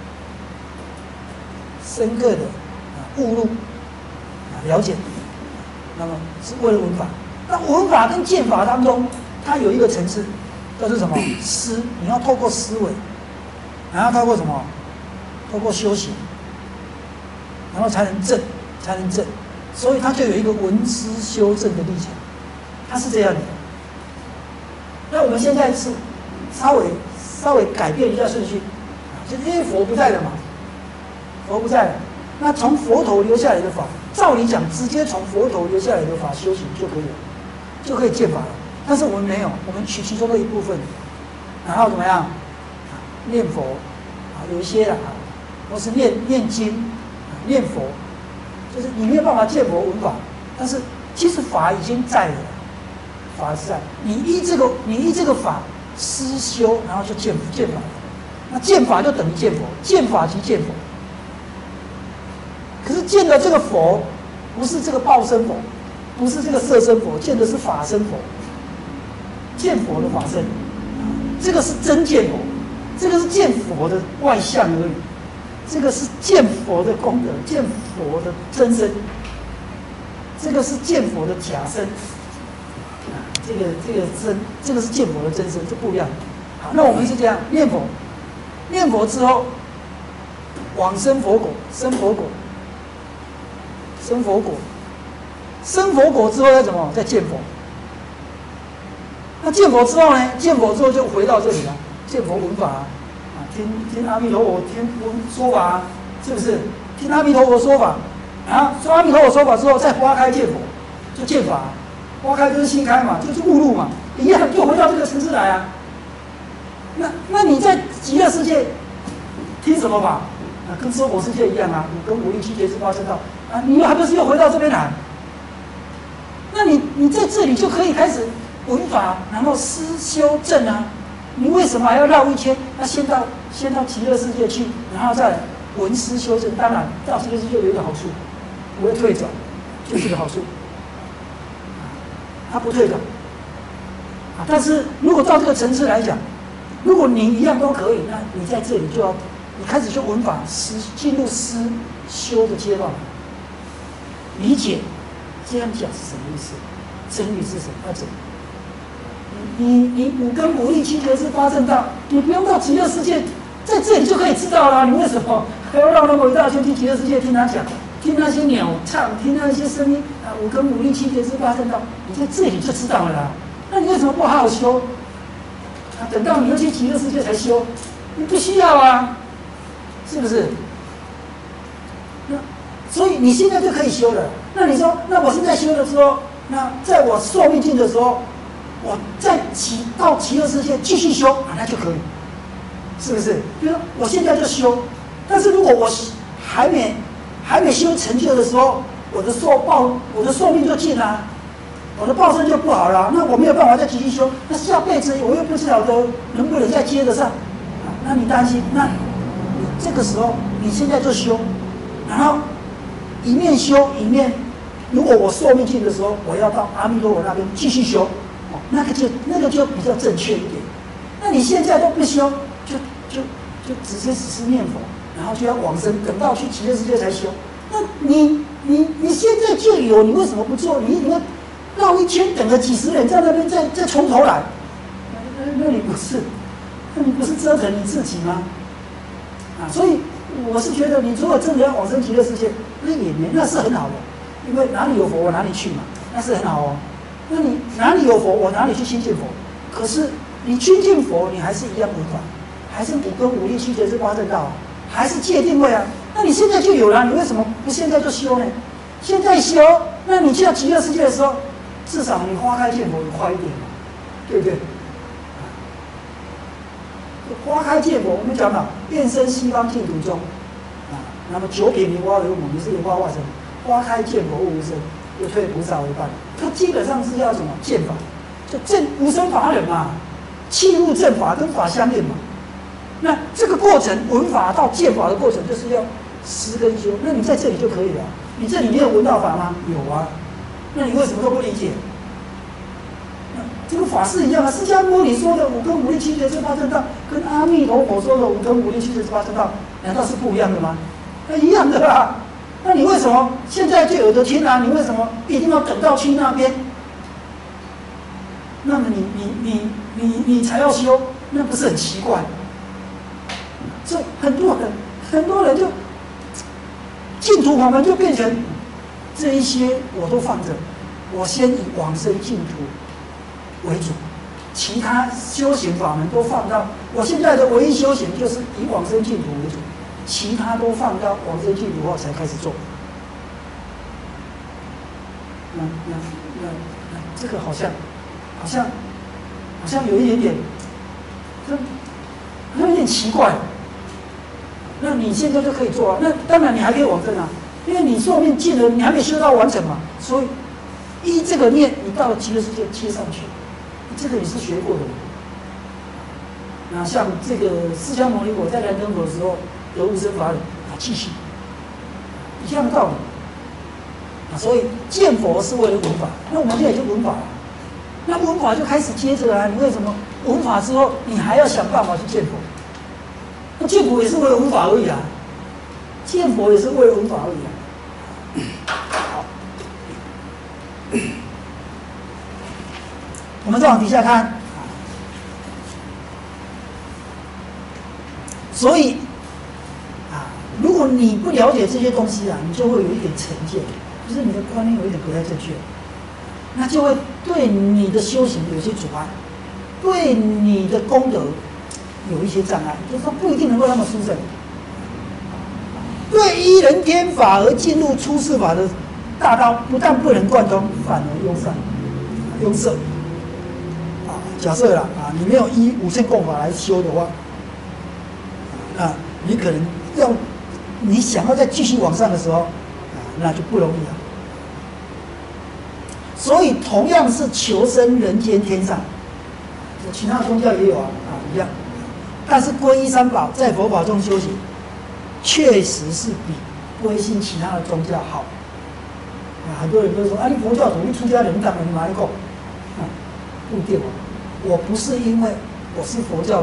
深刻的啊误入啊了解，那么是为了文法。那文法跟见法当中，它有一个层次，叫做什么？思，你要透过思维，然后透过什么？透过修行，然后才能证，才能证。所以它就有一个闻思修证的历程，它是这样的。那我们现在是稍微稍微改变一下顺序，就因为佛不在了嘛，佛不在了，那从佛头留下来的法，照理讲，直接从佛头留下来的法修行就可以了，就可以见法了。但是我们没有，我们取其中的一部分，然后怎么样？念佛啊，有一些啦，或是念念经、念佛。就是你没有办法见佛闻法，但是其实法已经在了，法是在。你依这个，你依这个法思修，然后就见见法。那见法就等于见佛，见法即见佛。可是见的这个佛，不是这个报身佛，不是这个色身佛，见的是法身佛，见佛的法身。这个是真见佛，这个是见佛的外相而已。这个是见佛的功德，见佛的真身。这个是见佛的假身，啊，这个这个真，这个是见佛的真身，这不一样。好，那我们是这样念佛，念佛之后往生佛果，生佛果，生佛果，生佛果之后再怎么再见佛？那见佛之后呢？见佛之后就回到这里了，见佛闻法啊。听听阿弥陀佛听说法、啊，是不是？听阿弥陀佛说法，啊，说阿弥陀佛说法之后，再花开见佛，就见法、啊。花开就是心开嘛，就是悟入嘛，一样就回到这个层次来啊。那那你在极乐世界听什么法？啊，跟娑婆世界一样啊，五根五力七觉十八圣道啊，你还不是又回到这边来？那你你在这里就可以开始闻法，然后思修证啊。你为什么还要绕一圈？那先到先到极乐世界去，然后再闻思修证。当然，到极乐世界有一个好处，不会退转，就是这个好处。它不退转。啊，但是如果照这个层次来讲，如果你一样都可以，那你在这里就要，你开始就闻法思，进入思修的阶段，理解这样讲是什么意思，真理是什么，要怎么？你你五根五力七觉是八正道，你不用到极乐世界，在这里就可以知道了。你为什么还要绕那么一大圈去极乐世界听他讲，听那些鸟唱，听那些声音啊？五根五力七觉是八正道，你在这里就知道了啦。那你为什么不好好修？啊，等到你要去极乐世界才修，你不需要啊，是不是？那所以你现在就可以修了。那你说，那我现在修的时候，那在我寿命尽的时候。我再起到极乐世界继续修啊，那就可以，是不是？比如说我现在就修，但是如果我还没还没修成就的时候，我的寿报我的寿命就尽了，我的报身就不好了，那我没有办法再继续修，那下辈子我又不晓得能不能再接得上，啊，那你担心？那你这个时候你现在就修，然后一面修一面，如果我寿命尽的时候，我要到阿弥陀佛那边继续修。那个就那个就比较正确一点。那你现在都不修，就就就直接只是念佛，然后就要往生，等到去极乐世界才修。那你你你现在就有，你为什么不做？你你要绕一圈，等了几十年，在那边再再从头来，那那你不是，那你不是折腾你自己吗？啊，所以我是觉得，你如果真的要往生极乐世界，那也没那是很好的，因为哪里有佛我哪里去嘛，那是很好哦。那你哪里有佛，我哪里去亲近佛？可是你亲近佛，你还是一样闻法，还是五根五力七觉是八正道啊，还是戒定慧啊。那你现在就有了，你为什么不现在就修呢？现在修，那你去到极乐世界的时候，至少你花开见佛，你快一点嘛。 对不对？花开见佛，我们讲了，愿生西方净土中，啊，那么九品莲花为母，你是莲花化身，花开见佛悟无生，又退菩萨为伴。它基本上是要什么见法，就正无生法忍嘛，契入正法跟法相应嘛。那这个过程闻法到见法的过程，就是要实跟修。那你在这里就可以了，你这里没有闻到法吗？有啊，那你为什么都不理解？这个法是一样啊，释迦牟尼说的五根五力七觉十八正道，跟阿弥陀佛说的五根五力七觉十八正道，难道是不一样的吗？那一样的啦。那你为什么现在就有的听啊？你为什么一定要等到去那边？那么你你你你你才要修，那不是很奇怪？所以很多人很多人就净土法门就变成这一些我都放着，我先以往生净土为主，其他修行法门都放到我现在的唯一修行就是以往生净土为主，其他都放到往生净土后才开始做。那那那那这个好像好像好像有一点点，这好像有点奇怪。那你现在就可以做啊，那当然你还可以往生啊，因为你寿命尽了，你还没修到完整嘛，所以依这个念，你到了极乐世界接上去。这个你是学过的。那像这个释迦牟尼佛在燃灯佛的时候得无生法忍，啊，继续一样的道理。啊，所以见佛是为了闻法，那我们现在已经闻法了，那闻法就开始接着啊。你为什么闻法之后，你还要想办法去见佛？那见佛也是为了闻法而已啊，见佛也是为了闻法而已啊。好。我们再往底下看，所以啊，如果你不了解这些东西啊，你就会有一点成见，就是你的观念有一点不太正确，那就会对你的修行有些阻碍，对你的功德有一些障碍，就是说不一定能够那么殊胜。对依人天法而进入出世法的大道，不但不能贯通，反而庸善、庸塞。假设啦啊，你没有依五乘共法来修的话，啊，你可能要你想要再继续往上的时候，啊，那就不容易了。所以同样是求生人间天上，其他宗教也有啊啊一样，但是皈依三宝在佛法中修行，确实是比归信其他的宗教好。啊，很多人都说啊，你佛教徒，你出家人当然你哪一个？啊，不一定哦。我不是因为我是佛教徒，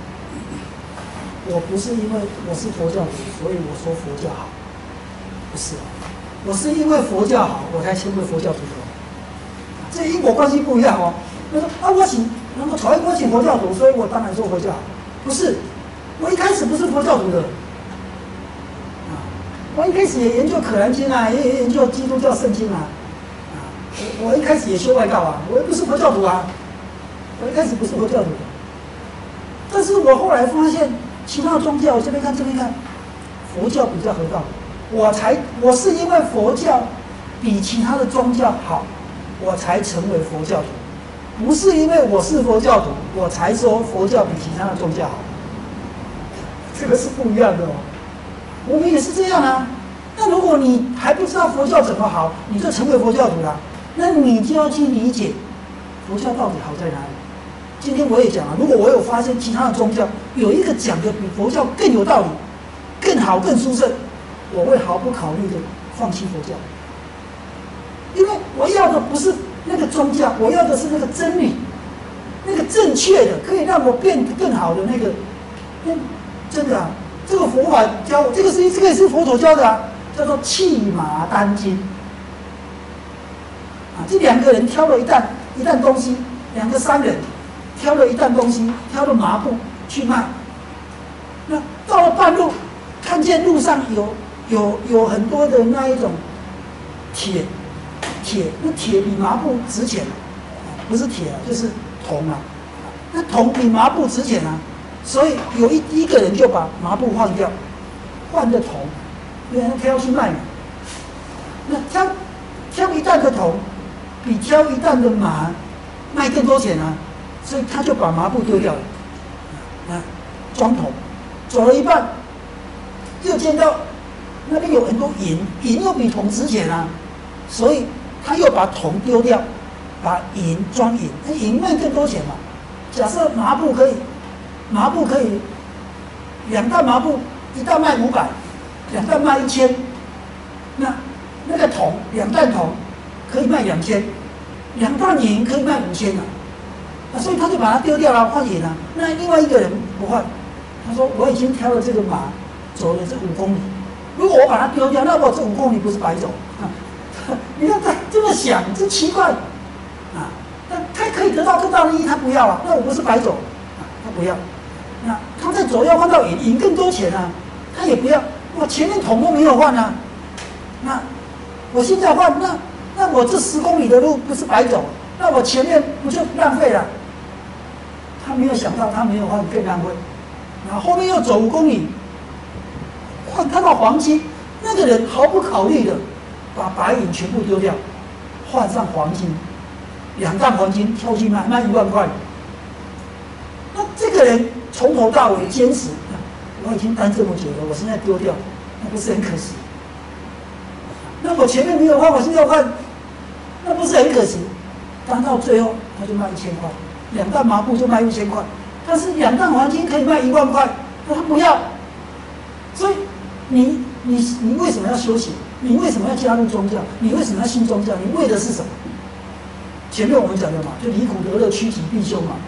我不是因为我是佛教徒，所以我说佛教好，不是，我是因为佛教好，我才成为佛教徒的。这因果关系不一样哦。他说啊，我请，那么讨厌我请佛教徒，所以我当然说佛教好，不是，我一开始不是佛教徒的，啊，我一开始也研究可兰经啊，也研究基督教圣经啊，啊，我我一开始也修外道啊，我又不是佛教徒啊。我一开始不是佛教徒的，但是我后来发现其他宗教，这边看这边看，佛教比较合道，我才我是因为佛教比其他的宗教好，我才成为佛教徒，不是因为我是佛教徒，我才说佛教比其他的宗教好，这个是不一样的哦。我们也是这样啊。那如果你还不知道佛教怎么好，你就成为佛教徒了，那你就要去理解佛教到底好在哪里。今天我也讲了，如果我有发现其他的宗教有一个讲的比佛教更有道理、更好、更殊胜，我会毫不考虑的放弃佛教，因为我要的不是那个宗教，我要的是那个真理，那个正确的可以让我变得更好的那个。嗯，真的啊，这个佛法教我，这个是这个也是佛陀教的啊，叫做弃马丹经。啊，这两个人挑了一担一担东西，两个商人。挑了一担东西，挑了麻布去卖。那到了半路，看见路上有有有很多的那一种铁铁，那铁比麻布值钱，不是铁啊，就是铜啊。那铜比麻布值钱啊，所以有一一个人就把麻布换掉，换的铜，因为他要去卖嘛。那挑挑一担的铜，比挑一担的麻卖更多钱啊。 所以他就把麻布丢掉了，啊，装桶，走了一半，又见到那边有很多银，银又比铜值钱啊，所以他又把铜丢掉，把银装银，那银卖更多钱嘛。假设麻布可以，麻布可以两担麻布，一担卖五百，两担卖一千，那那个铜两担铜可以卖两千，两担银可以卖五千啊。啊，所以他就把它丢掉了，换银了。那另外一个人不换，他说我已经挑了这个马，走了这五公里，如果我把它丢掉，那我这五公里不是白走？啊、你看他这么想，真奇怪啊！那他可以得到更大的利益，他不要啊，那我不是白走？啊，他不要。那他在左右换到银，银更多钱啊，他也不要。我前面桶都没有换啊，那我现在换，那那我这十公里的路不是白走？那我前面不就浪费了？他没有想到，他没有换更浪费。然后后面又走五公里，换看到黄金，那个人毫不考虑的把白银全部丢掉，换上黄金，两担黄金挑去卖，卖一万块。那这个人从头到尾坚持，我已经担这么久了，我现在丢掉，那不是很可惜？那我前面没有换，我现在换，那不是很可惜？当到最后，他就卖一千块，两担麻布就卖一千块，但是两担黄金可以卖一万块，那他不要。所以你你你为什么要修行？你为什么要加入宗教？你为什么要信宗教？你为的是什么？前面我们讲的嘛，就离苦得乐，趋吉避凶嘛。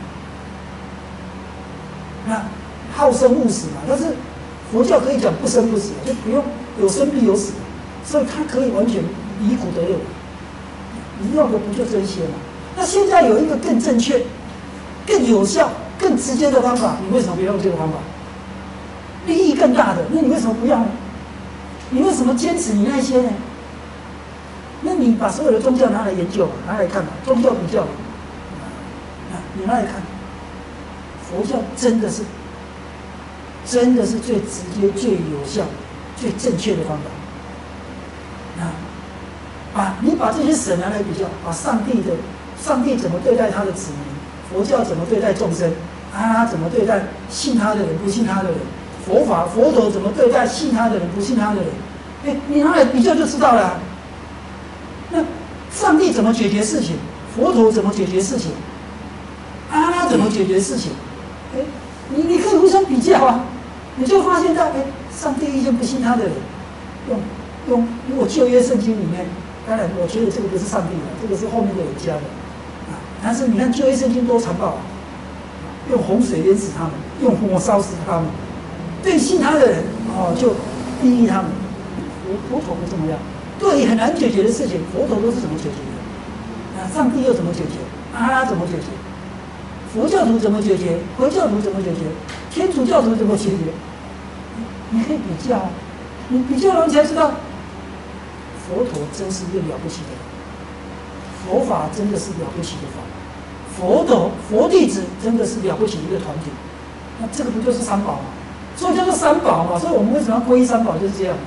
那好生恶死嘛，但是佛教可以讲不生不死，就不用有生必有死，所以它可以完全离苦得乐。你要的不就这些吗？那现在有一个更正确、更有效、更直接的方法，你为什么不用这个方法？利益更大的，那你为什么不要呢？你为什么坚持你那些呢？那你把所有的宗教拿来研究，拿来看吧，宗教比较，啊，你拿来看，佛教真的是，真的是最直接、最有效、最正确的方法。啊。啊，你把这些神拿来比较，把上帝的上帝怎么对待他的子民，佛教怎么对待众生，阿拉怎么对待信他的人、不信他的人，佛法佛陀怎么对待信他的人、不信他的人，哎，你拿来比较就知道了、啊。那上帝怎么解决事情，佛陀怎么解决事情，阿拉怎么解决事情，哎，你你可以互相比较啊，你就发现到，哎，上帝遇见不信他的人，用用如果旧约圣经里面。当然，我觉得这个不是上帝的，这个是后面的人加的，啊！但是你看旧约圣经多残暴啊，用洪水淹死他们，用火烧死他们，对信他的人哦就利益他们。佛佛陀不这么样，对很难解决的事情，佛陀都是怎么解决的？啊，上帝又怎么解决？阿拉怎么解决？佛教徒怎么解决？回教徒怎么解决？天主教徒怎么解决？你可以比较，你比较了你才知道。佛陀真是一个了不起的人，佛法真的是了不起的法，佛陀佛弟子真的是了不起的一个团体。那这个不就是三宝吗？所以叫做三宝嘛。所以我们为什么要皈依三宝就是这样。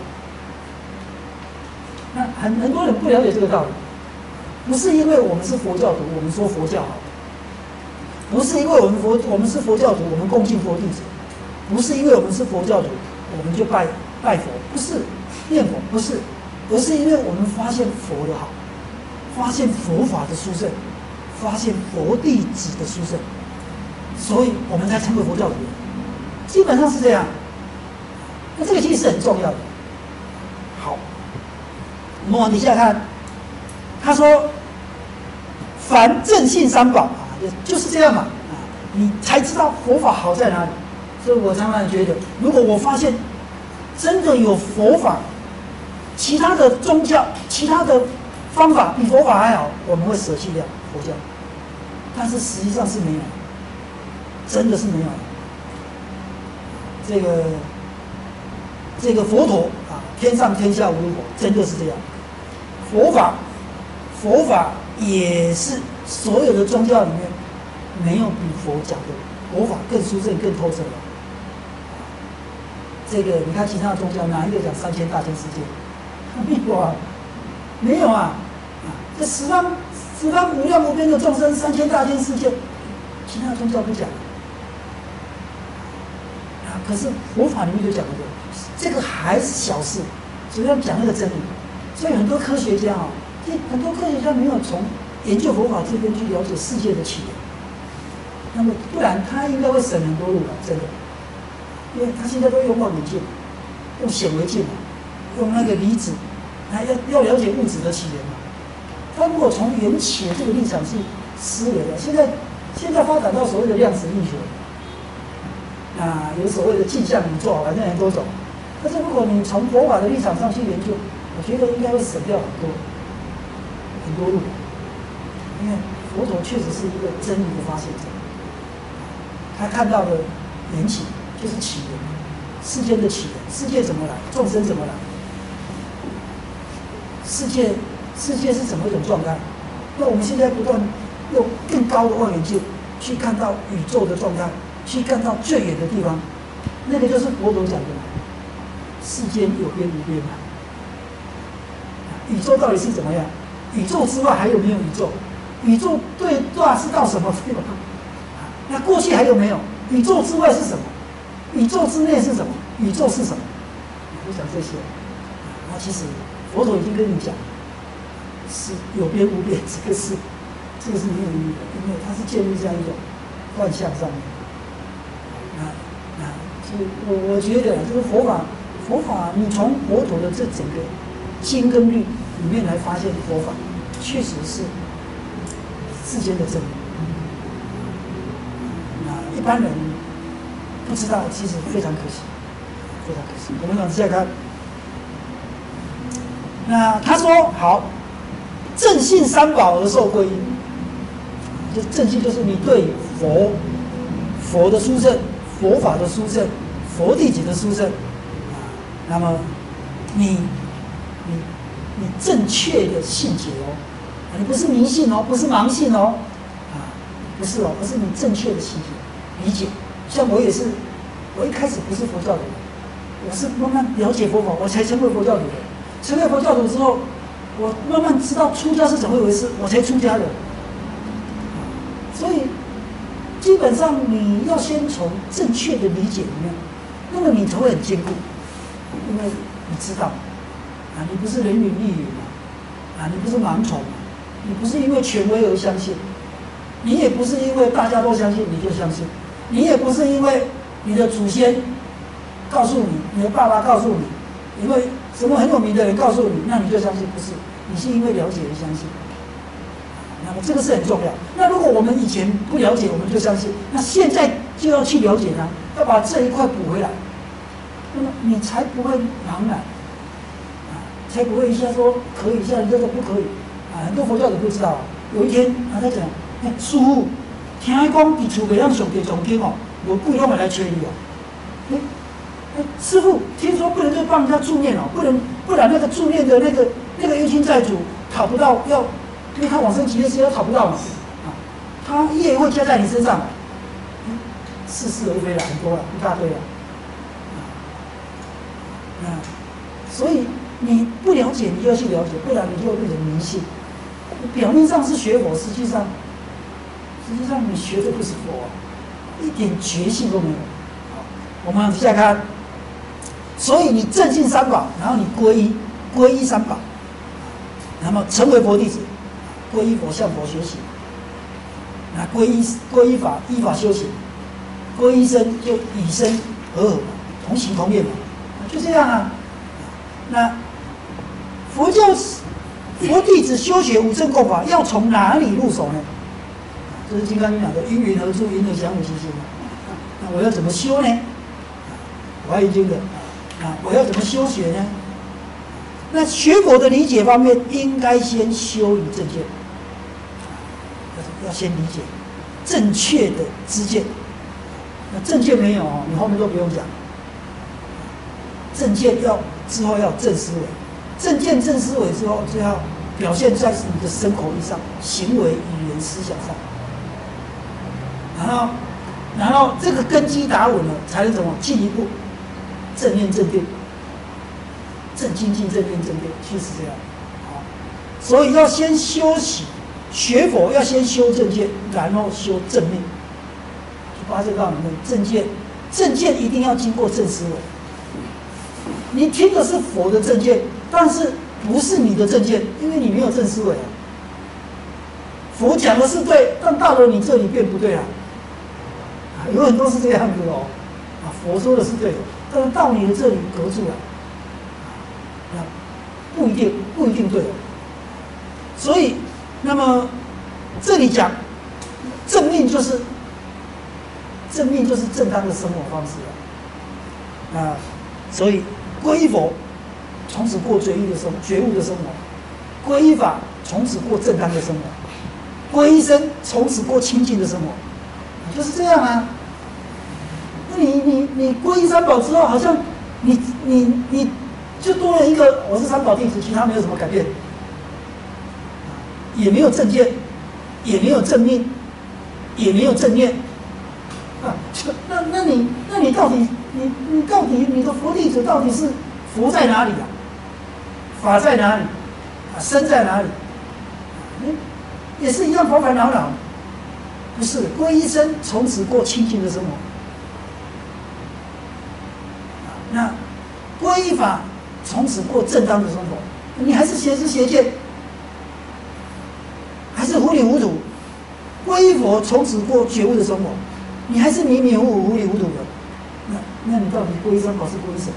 那很很多人不了解这个道理，不是因为我们是佛教徒，我们说佛教好；不是因为我们佛我们是佛教徒，我们恭敬佛弟子；不是因为我们是佛教徒，我们就拜拜佛，不是念佛，不是。而是因为我们发现佛的好，发现佛法的殊胜，发现佛弟子的殊胜，所以我们才成为佛教徒。基本上是这样。那这个其实是很重要的。好，我们往底下看，他说：“凡正信三宝啊，就就是这样嘛啊，你才知道佛法好在哪里。”所以我常常觉得，如果我发现真的有佛法。其他的宗教、其他的方法比佛法还好，我们会舍弃掉佛教。但是实际上是没有，真的是没有。这个这个佛陀啊，天上天下无佛，真的是这样。佛法，佛法也是所有的宗教里面没有比佛讲的佛法更殊胜、更透彻的。这个你看其他的宗教，哪一个讲三千大千世界？没有啊，没有啊！啊，这十方十方无量无边的众生，三千大千世界， 其他宗教不讲。啊，可是佛法里面就讲了这个，这个还是小事，主要讲那个真理。所以很多科学家啊，很多科学家没有从研究佛法这边去了解世界的起源，那么不然他应该会省很多路了，真的。因为他现在都用望远镜，用显微镜，用那个离子，还要要了解物质的起源嘛。他如果从缘起的这个立场去思维的，现在现在发展到所谓的量子力学，啊，有所谓的镜像宇宙，反正很多种。但是如果你从佛法的立场上去研究，我觉得应该会省掉很多很多路，因为佛陀确实是一个真理的发现者，他看到的缘起就是起源，世间的起源，世界怎么来，众生怎么来，世界世界是怎么一种状态？那我们现在不断用更高的望远镜去看到宇宙的状态，去看到最远的地方，那个就是佛陀讲的世间有边无边嘛。宇宙到底是怎么样？宇宙之外还有没有宇宙？宇宙最大是到什么地方？那过去还有没有？宇宙之外是什么？宇宙之内是什么？宇宙是什么？我讲这些，那其实佛陀已经跟你讲，是有边无边，这个是这个是没有意义的，因为它是建立在一种幻象上面。那那所以我我觉得这个佛法，佛法你从佛陀的这整个经跟律里面来发现佛法，确实是世间的真理。那一般人不知道，其实非常可惜，非常可惜。我们往下看，那他说好，正信三宝而受皈依，就正信就是你对佛、佛的殊胜、佛法的殊胜、佛弟子的殊胜，那么你你你正确的信解哦，你不是迷信哦，不是盲信哦，啊，不是哦，而是你正确的信解理解。像我也是，我一开始不是佛教徒，我是慢慢了解佛法，我才成为佛教徒的。成为佛教徒之后，我慢慢知道出家是怎么一回事，我才出家的。所以基本上你要先从正确的理解里面，那么你才会很坚固，因为你知道啊，你不是人云亦云嘛，啊，你不是盲从嘛，你不是因为权威而相信，你也不是因为大家都相信你就相信，你也不是因为你的祖先告诉你，你的爸爸告诉你，因为什么很有名的人告诉你，那你就相信，不是，你是因为了解而相信。那么这个是很重要。那如果我们以前不了解，我们就相信，那现在就要去了解它，要把这一块补回来，那么你才不会茫然，啊，才不会一下说可以，一下就说不可以，啊，很多佛教徒不知道、啊。有一天啊，他讲，哎、欸，师父，听讲伫厝袂当上地藏经哦，有鬼拢会来催你哦。哎、欸，哎、欸，师父，听说不能就帮人家助念哦，不能，不然那个助念的那个那个冤亲债主讨不到要。因为他往生极乐世界都讨不到嘛，啊，他业会加在你身上，嗯，似是而非了，很多了，一大堆了，啊，啊，所以你不了解，你就要去了解，不然你就会变成迷信。你表面上是学佛，实际上，实际上你学的不是佛、啊，一点觉性都没有。好，我们往下看，所以你正信三宝，然后你皈依，皈依三宝，那么成为佛弟子。皈依佛，向佛学习；那皈依皈依法，依法修行；皈依身，就以身和合，同行同愿嘛，就这样啊。那佛教佛弟子修学五正共法，要从哪里入手呢？这是《金刚经》讲的“因缘何处，因何降伏其心”。那我要怎么修呢？华严经的啊，我要怎么修学呢？那学佛的理解方面，应该先修理正见。要先理解正确的知见，那正见没有哦，你后面都不用讲。正见要之后要正思维，正见正思维之后就要表现在你的身口意上、行为、语言、思想上。然后，然后这个根基打稳了，才能怎么进一步正念正定、正精进、正念正定，就是这样。好，所以要先修习。学佛要先修正见，然后修正念， 八正道里面正见，正见一定要经过正思维。你听的是佛的正见，但是不是你的正见，因为你没有正思维啊。佛讲的是对，但到了你这里变不对啊。啊，有很多是这样子哦。啊，佛说的是对的，但是到你的这里隔住了，啊，不一定不一定对哦。所以，那么这里讲正命就是正命就是正当的生活方式啊。啊，所以皈依佛，从此过觉悟的生觉悟的生活；皈依法，从此过正当的生活；皈依僧，从此过清净的生活，就是这样啊。那你你你皈依三宝之后，好像你你你就多了一个我是三宝弟子，其他没有什么改变，也没有正见，也没有正命，也没有正念啊。那那你那你到底你你到底你的佛弟子到底是佛在哪里啊？法在哪里？啊，身在哪里？嗯，也是一样烦烦恼恼。不是皈依僧，从此过清净的生活。那皈依法，从此过正当的生活。你还是邪知邪见，还是糊里糊涂。皈依佛，从此过觉悟的生活。你还是迷迷糊糊、糊里糊涂的。那那你到底皈依三宝是皈依什么？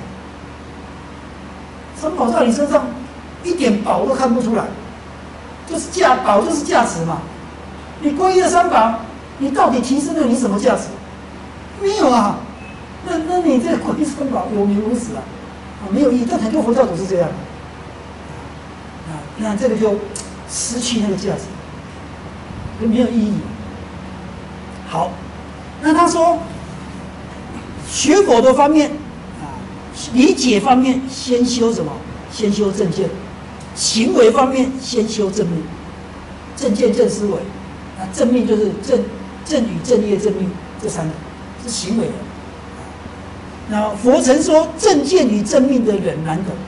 三宝在你身上一点宝都看不出来，就是价宝就是价值嘛。你皈依了三宝，你到底提升了你什么价值？没有啊。那那你这个皈依三宝有名无实啊，啊没有意义。但很多佛教徒是这样的，啊，那这个就失去那个价值，就没有意义。好，那他说学佛的方面啊，理解方面先修什么？先修正见；行为方面先修正命。正见正思维，那正命就是正正语正业正命这三个是行为的。那佛曾说正见与正命的人难得，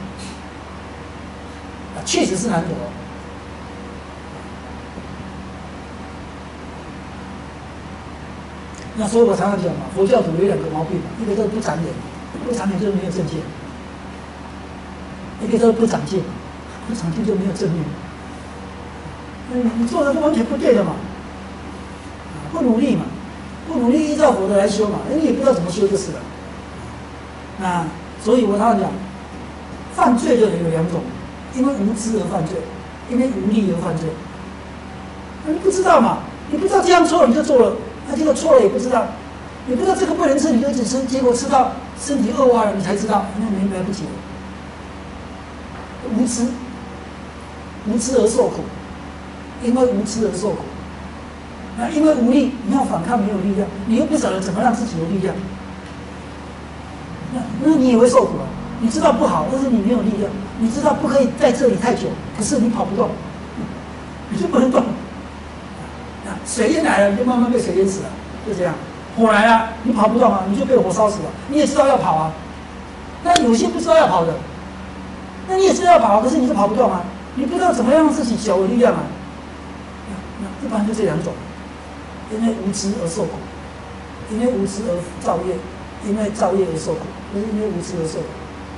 啊，确实是难得哦。那所以我常常讲嘛，佛教徒有两个毛病嘛，一个就是不长眼，不长眼就是没有正见；一个就是不长见，不长见就没有正命。你你做的是完全不对的嘛，不努力嘛，不努力依照佛的来修嘛，你也不知道怎么修就是了。那所以我常常讲，犯罪的人有两种，因为无知而犯罪，因为无力而犯罪。那你不知道嘛？你不知道这样做你就做了，那结果错了也不知道，你不知道这个不能吃你就只吃，结果吃到身体恶化了你才知道，那你来不及了。无知，无知而受苦，因为无知而受苦。那因为无力，你要反抗没有力量，你又不晓得怎么让自己有力量。那那你也会受苦啊！你知道不好，但是你没有力量。你知道不可以在这里太久，可是你跑不动，你就不能动。啊，水淹来了，你就慢慢被水淹死了，就这样。火来了，你跑不动啊，你就被火烧死了。你也知道要跑啊，那有些不知道要跑的，那你也知道要跑，可是你就跑不动啊，你不知道怎么样让自己脚有力量啊。那一般就这两种，因为无知而受苦，因为无知而造业。因为造业而受苦，不是因为无知而受苦。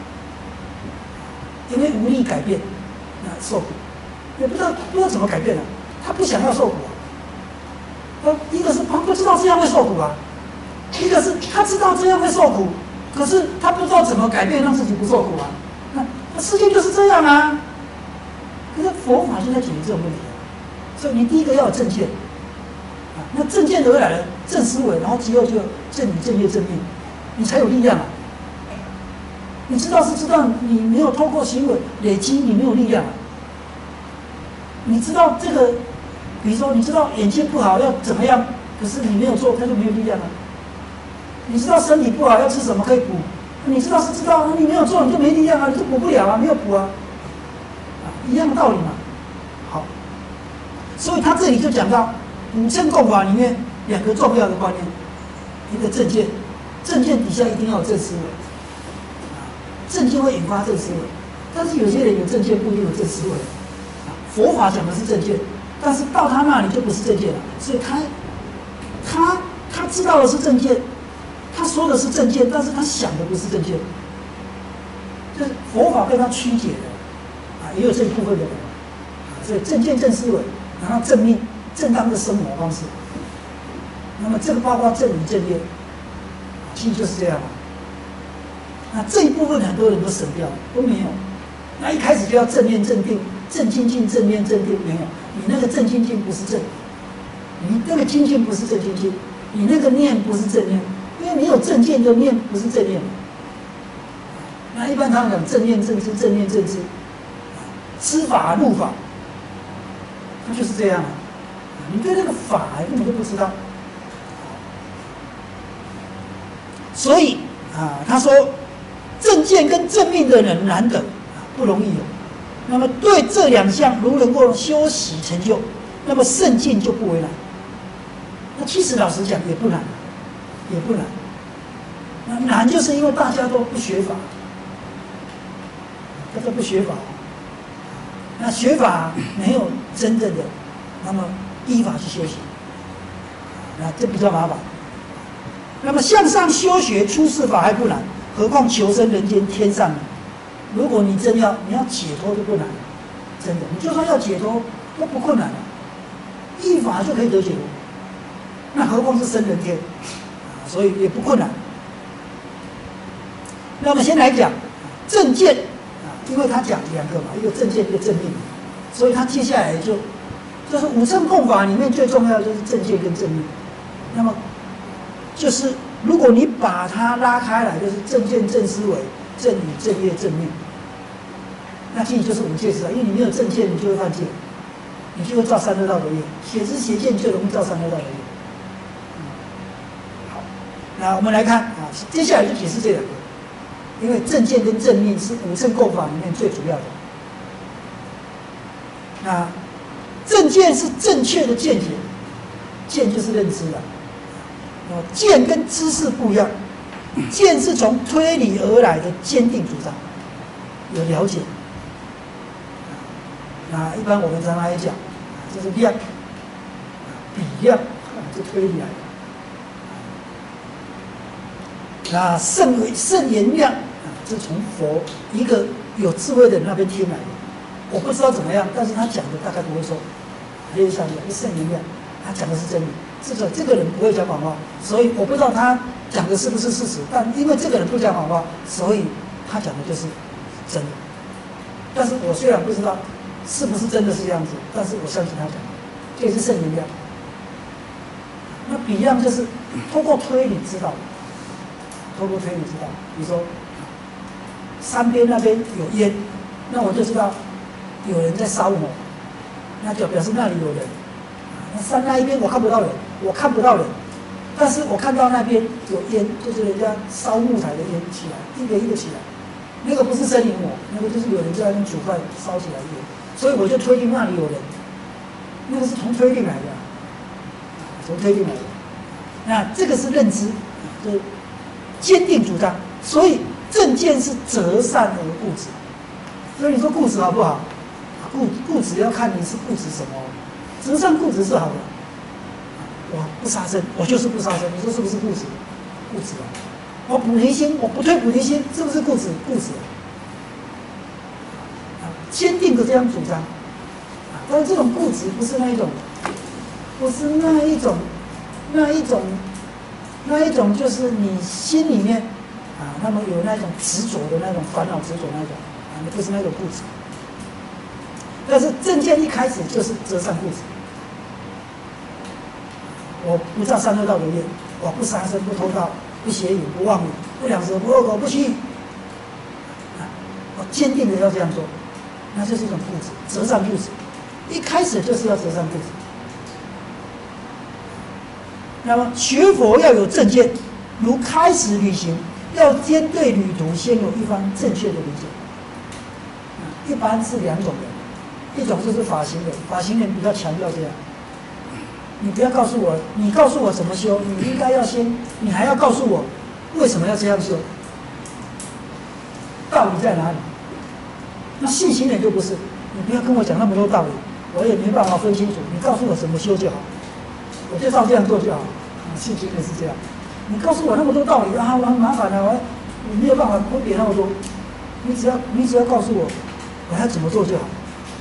因为无力改变，那受苦，也不知道不知道怎么改变了、啊。他不想要受苦啊。呃，一个是他不知道这样会受苦啊，一个是他知道这样会受苦，可是他不知道怎么改变让自己不受苦啊。那那世界就是这样啊。可是佛法就在解决这种问题啊。所以你第一个要有正见，啊，那正见得来了，正思维，然后之后就正语正业正命。你才有力量啊！你知道是知道，你没有透过行为累积，你没有力量啊。你知道这个，比如说你知道眼睛不好要怎么样，可是你没有做，它就没有力量了、啊。你知道身体不好要吃什么可以补，你知道是知道，你没有做你就没力量啊，你就补不了啊，没有补啊，啊，一样的道理嘛。好，所以他这里就讲到五正共法里面两个重要的观念，一个正见。正见底下一定要有正思维，正见会引发正思维，但是有些人有正见不一定有正思维。佛法讲的是正见，但是到他那里就不是正见了，所以他他他知道的是正见，他说的是正见，但是他想的不是正见，就是佛法被他曲解的，啊，也有这一部分的人，啊，所以正见正思维，然后正命正当的生活方式，那么这个包括正理正业，其实就是这样啊。那这一部分很多人都省掉了，都没有。那一开始就要正念正定，正精进正念正定，没有。你那个正精进不是正，你那个精进不是正精进，你那个念不是正念，因为你有正见就念不是正念。那一般他们讲正念正知，正念正知，知法入法，它就是这样啊。你对那个法根本就不知道，所以啊，他说正见跟正命的人难得，不容易有。那么对这两项如能够修习成就，那么圣境就不为难。那其实老实讲也不难，也不难。那难就是因为大家都不学法，大家不学法，那学法没有真正的，那么依法去修行，那这比较麻烦。那么向上修学出世法还不难，何况求生人间天上呢？如果你真要你要解脱就不难了，真的，你就算要解脱都不困难了，依法就可以得解脱，那何况是生人天，所以也不困难。那我们先来讲正见啊，因为他讲两个嘛，一个正见，一个正命，所以他接下来就就是五乘共法里面最重要的就是正见跟正命。那么就是如果你把它拉开来，就是正见、正思维、正理、正业、正命，那其实就是五戒之道。因为你没有正见，你就会犯戒，你就会造三恶道的业，邪知邪见就容易造三恶道的业。嗯、好，那我们来看啊，接下来就解释这两个，因为正见跟正命是五乘共法里面最主要的。那正见是正确的见解，见就是认知了。见跟知识不一样，见是从推理而来的坚定主张，有了解。那一般我们常常来讲，这是量，比量，这推理来的。那圣圣言量，这是从佛一个有智慧的人那边听来的。我不知道怎么样，但是他讲的大概不会说，类似像这圣言量，他讲的是真理。这个这个人不会讲谎话，所以我不知道他讲的是不是事实。但因为这个人不讲谎话，所以他讲的就是真的。但是我虽然不知道是不是真的是这样子，但是我相信他讲的，这也是圣言量。那比量就是通过推理知道，通过推理知道。比如说山边那边有烟，那我就知道有人在烧火，那就表示那里有人。那山那一边我看不到人，我看不到人，但是我看到那边有烟，就是人家烧木材的烟起来，一个一个起来，那个不是森林火，那个就是有人在那边煮饭烧起来的烟，所以我就推定那里有人，那个是从推定来的，从推定来的。那这个是认知，就是坚定主张，所以正见是择善而固执。所以你说固执好不好？固固执要看你是固执什么。择善固执是好的，我不杀生，我就是不杀生。你说是不是固执？固执啊！我菩提心，我不退菩提心，是不是固执？固执啊！坚定的这样主张，啊，但是这种固执不是那一种，不是那一种，那一种，那一种就是你心里面啊，那么有那种执着的那种烦恼执着那种啊，不是那种固执。但是正见一开始就是择善固执。我不造三恶道的业，我不杀生，不偷盗，不邪淫，不妄语，不两舌，不恶口，不虚语。我坚定的要这样做，那就是一种固执，择善固执。一开始就是要择善固执。那么学佛要有正见，如开始旅行，要先对旅途先有一番正确的理解。一般是两种人，一种就是法行人，法行人比较强调这样。你不要告诉我，你告诉我怎么修，你应该要先，你还要告诉我为什么要这样修，道理在哪里？那信行人就不是，你不要跟我讲那么多道理，我也没办法分清楚。你告诉我怎么修就好，我就照这样做就好。 信心的是这样。你告诉我那么多道理啊，我很麻烦啊，我你没有办法分别那么多。你只要你只要告诉我我要怎么做就好。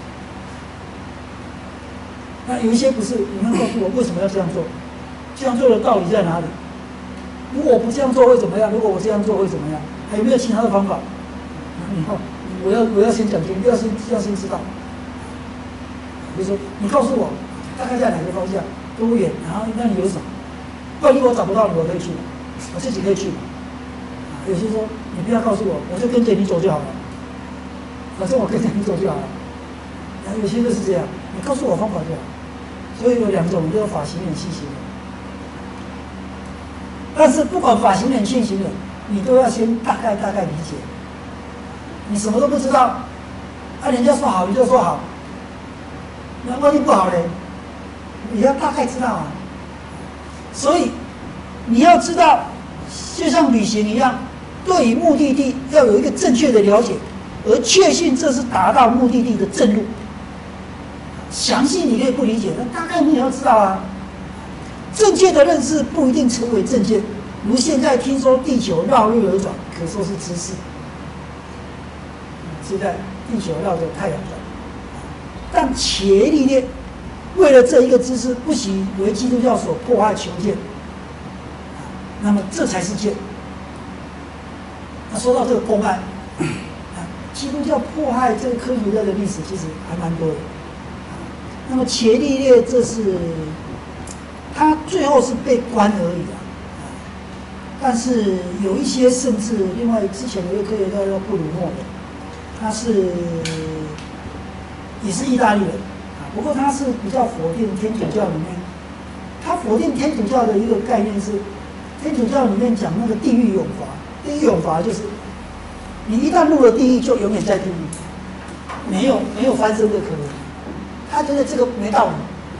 那有一些不是，你要告诉我为什么要这样做，这样做的道理在哪里？如果我不这样做会怎么样？如果我这样做会怎么样？还有没有其他的方法？以后我要我要先讲清，要先要先知道。比如说，你告诉我大概在哪个方向，多远，然后那里有什么？万一我找不到你，我可以去，我自己可以去。啊，有些说你不要告诉我，我就跟着你走就好了，反正我跟着你走就好了。然后有些就是这样，你告诉我方法就好。所以有两种，就是法行人、细行人。但是不管法行人、现行人，你都要先大概大概理解。你什么都不知道，啊，人家说好你就说好，那万一不好嘞，你要大概知道啊。所以你要知道，就像旅行一样，对于目的地要有一个正确的了解，而确信这是达到目的地的正路。详细你可以不理解，但大概你也要知道啊。正确的认识不一定成为正确，如现在听说地球绕日而转，可说是知识。现在地球绕着太阳转，但伽利略为了这一个知识，不惜为基督教所迫害求见，那么这才是见。那说到这个公案，基督教迫害这个科学家的历史其实还蛮多的。那么伽利略这是他最后是被关而已啊，但是有一些甚至另外之前有一个科学家叫布鲁诺的，他是也是意大利人啊，不过他是比较否定天主教里面，他否定天主教的一个概念是，天主教里面讲那个地狱永罚，地狱永罚就是你一旦入了地狱就永远在地狱，没有没有翻身的可能。他觉得这个没道理，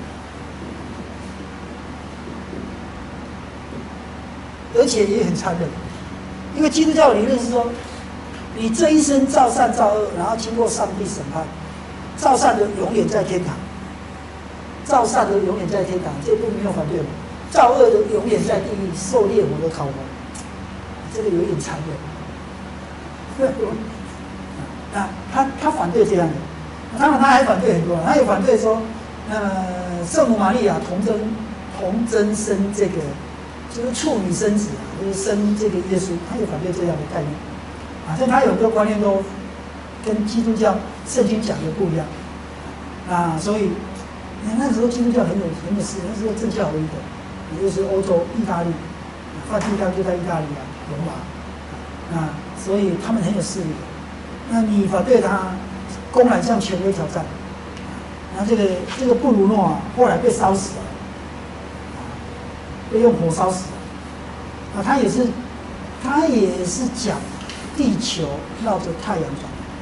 而且也很残忍，因为基督教理论是说，你这一生造善造恶，然后经过上帝审判，造善的永远在天堂，造善的永远在天堂，这部没有反对嘛？造恶的永远在地狱受烈火的烤活，这个有点残忍。啊，他他反对这样的。当然，他还反对很多人，他也反对说，呃，圣母玛利亚童真童真生这个，就是处女生子啊，就是生这个耶稣，他也反对这样的概念，啊，所以他有很多观念都跟基督教圣经讲的不一样，啊，所以那时候基督教很有很有势力，那时候政教合一的，也就是欧洲意大利，梵蒂冈就在意大利啊，罗马，啊，所以他们很有势力。那你反对他？公然向权威挑战，然后这个这个布鲁诺啊，后来被烧死了，被用火烧死了。啊，他也是，他也是讲地球绕着太阳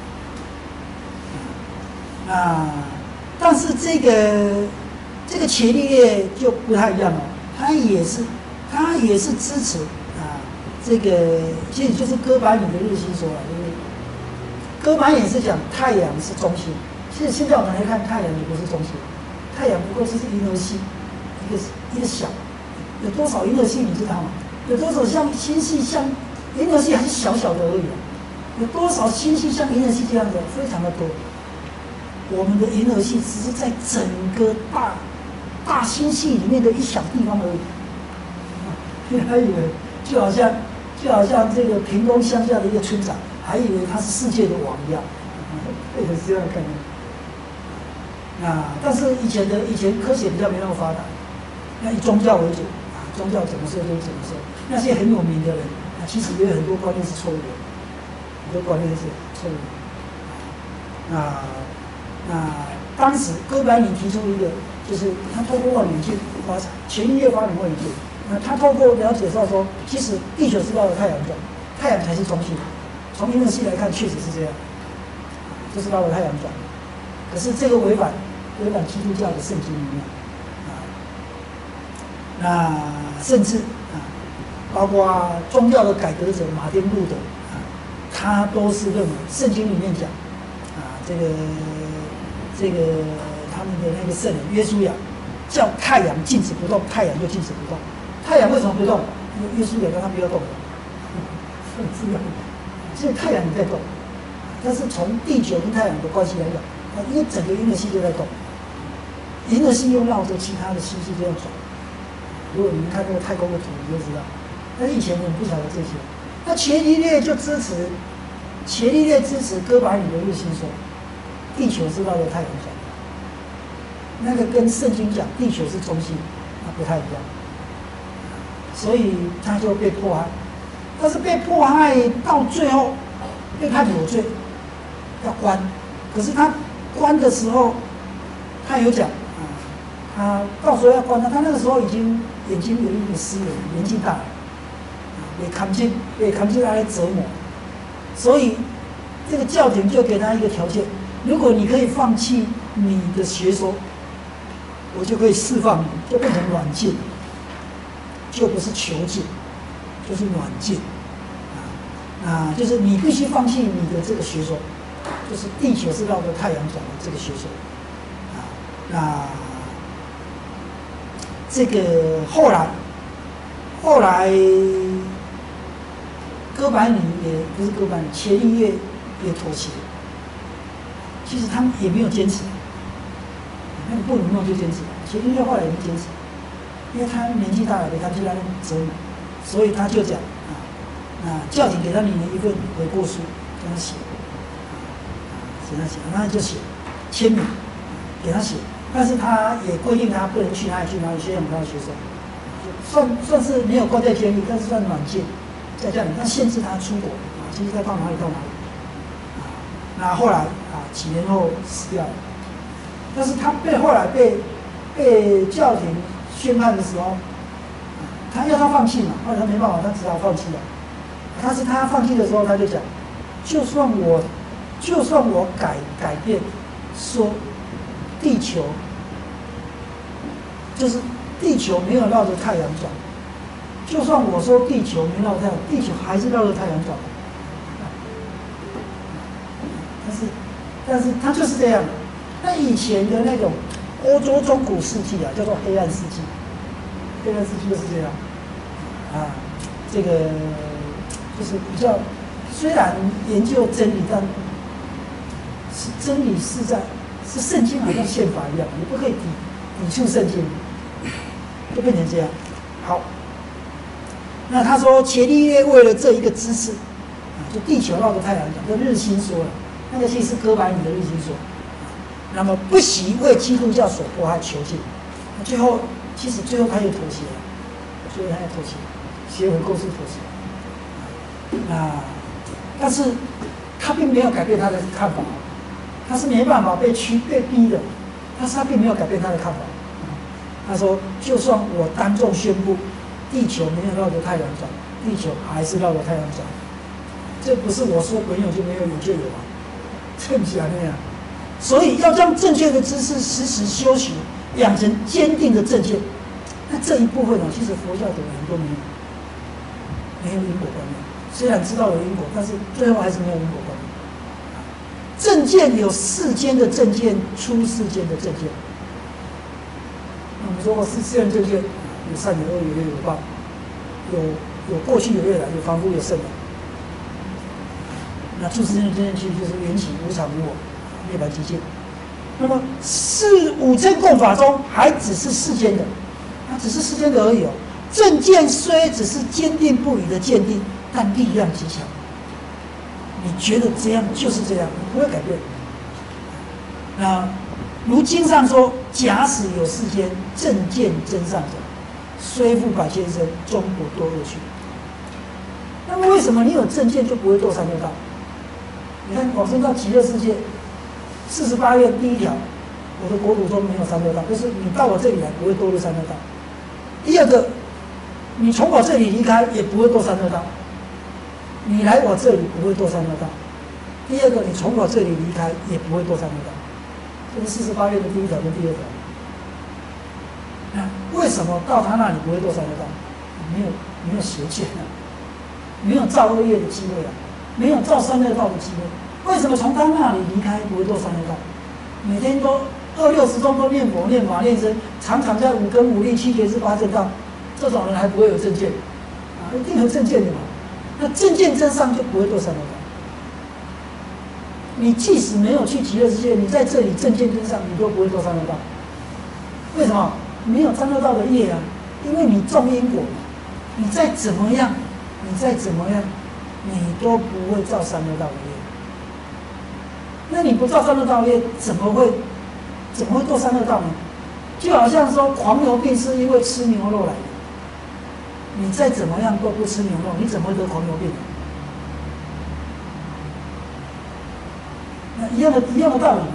转。啊，但是这个这个伽利略就不太一样了，他也是他也是支持啊，这个其实就是哥白尼的日心说了，对不对？哥白尼是讲太阳是中心，其实现在我们来看，太阳也不是中心，太阳不过就是银河系，一个一个小，有多少银河系你知道吗？有多少像星系像银河系还是小小的而已啊？有多少星系像银河系这样的，非常的多。我们的银河系只是在整个大大星系里面的一小地方而已。你还以为就好像就好像这个屏东乡下的一个村长。还以为他是世界的王一样，也是这样的概念。那但是以前的以前科学比较没那么发达，那以宗教为主啊，宗教怎么说就怎么说。那些很有名的人，啊，其实也有很多观念是错误的，很多观念是错误的。那那当时哥白尼提出一个，就是他透过望远镜发展，伽利略发明望远镜，那他透过了解到说，其实地球是绕着太阳转，太阳才是中心。从银河系来看，确实是这样，就是绕着太阳转。可是这个违反违反基督教的圣经里面啊，那甚至啊，包括宗教的改革者马丁路德啊，他都是认为圣经里面讲啊，这个这个他们的那个圣人约书亚叫太阳静止不动，太阳就静止不动。 太阳为什么不动？因为耶稣也让它不要动。所以太阳也在动，但是从地球跟太阳的关系来讲，啊，因为整个银河系就在动，银河系又绕着其他的星系这样转。如果你们看那个太空的图，你就知道。但是以前人不晓得这些。那伽利略就支持，伽利略支持哥白尼的日心说，地球是绕着太阳转的。那个跟圣经讲地球是中心，那不太一样。所以他就被迫害。但是被迫害到最后被判有罪，要关。可是他关的时候，他有讲啊，他到时候要关他，他那个时候已经眼睛有一点湿了，年纪大了，被看见被看见他来折磨，所以这个教廷就给他一个条件：如果你可以放弃你的学说，我就可以释放你，就变成软禁，就不是囚禁。就是软禁，啊，那就是你必须放弃你的这个学说，就是地球是绕着太阳转的这个学说，啊，那这个后来，后来哥白尼也不是哥白尼，伽利略也妥协，其实他们也没有坚持，那个布鲁诺就坚持，伽利略后来也没坚持，因为他年纪大了，被他就在那折磨。所以他就讲啊，那教廷给他领了一份悔过书，给他写，给他写，那就写签名，给他写，但是他也规定他不能去哪里去哪里宣扬他的学说，算算是没有关在监狱，但是算软禁，在这里，他限制他出国啊，其实他到哪里到哪里啊。那后来啊，几年后死掉了，但是他被后来被被教廷宣判的时候。他要他放弃嘛，后来他没办法，他只好放弃了。但是他放弃的时候，他就讲，就算我，就算我改改变，说地球，就是地球没有绕着太阳转，就算我说地球没绕着太阳，地球还是绕着太阳转。但是，但是他就是这样。那以前的那种欧洲中古世纪啊，叫做黑暗世纪。黑暗世纪就是这样，啊，这个就是比较，虽然研究真理，但是真理是在是圣经好像宪法一样，你不可以抵抵触圣经，就变成这样。好，那他说伽利略为了这一个知识，啊，就地球绕着太阳转，就日心说了，那个其实是哥白尼的日心说，那么不惜为基督教所迫害囚禁，最后。其实最后他又妥协了，最后他也妥协，写悔过书妥协。那但是他并没有改变他的看法，他是没办法被驱被逼的，但是他并没有改变他的看法。他说，就算我当众宣布地球没有绕着太阳转，地球还是绕着太阳转，这不是我说没有就没有，有就有啊，正假那样。所以要将正确的知识时时修习。养成坚定的正见，那这一部分呢，其实佛教的人都没有，没有因果观念。虽然知道有因果，但是最后还是没有因果观念。正见有世间的正见，出世间的正见。那我们说过，是世人正见，有善有恶，有业有报，有有过去有未来，有凡夫有圣人。那出世间的正见其实就是缘起无常无我，涅槃寂静。那么四五真共法中还只是世间的，它只是世间的而已哦。正见虽只是坚定不移的鉴定，但力量极强。你觉得这样就是这样，你不会改变。那如经上说：“假使有世间正见真善者，虽复百千生，终不堕恶趣。”那么为什么你有正见就不会堕三恶道？你看往生到极乐世界。四十八愿第一条，我的国土中没有三恶道，就是你到我这里来不会堕入三恶道。第二个，你从我这里离开也不会堕三恶道，你来我这里不会堕三恶道。第二个，你从我这里离开也不会堕三恶道，这是四十八愿的第一条跟第二条。那为什么到他那里不会堕三恶道？没有没有邪见啊，没有造恶业的机会啊，没有造三恶道的机会。为什么从他那里离开不会堕三恶道？每天都二六十钟都念佛、念法、念僧，常常在五根、五力、七觉支、八正道， 这种人还不会有证件啊，一定有证件的嘛。那证件真上就不会堕三恶道。你即使没有去极乐世界，你在这里证件真上，你都不会堕三恶道。为什么？没有三恶道的业啊，因为你种因果嘛，你再怎么样，你再怎么样，你都不会造三恶道的业。那你不造三恶道的业，怎么会怎么会堕三恶道呢？就好像说狂牛病是因为吃牛肉来的，你再怎么样都不吃牛肉，你怎么会得狂牛病？那一样的一样的道理。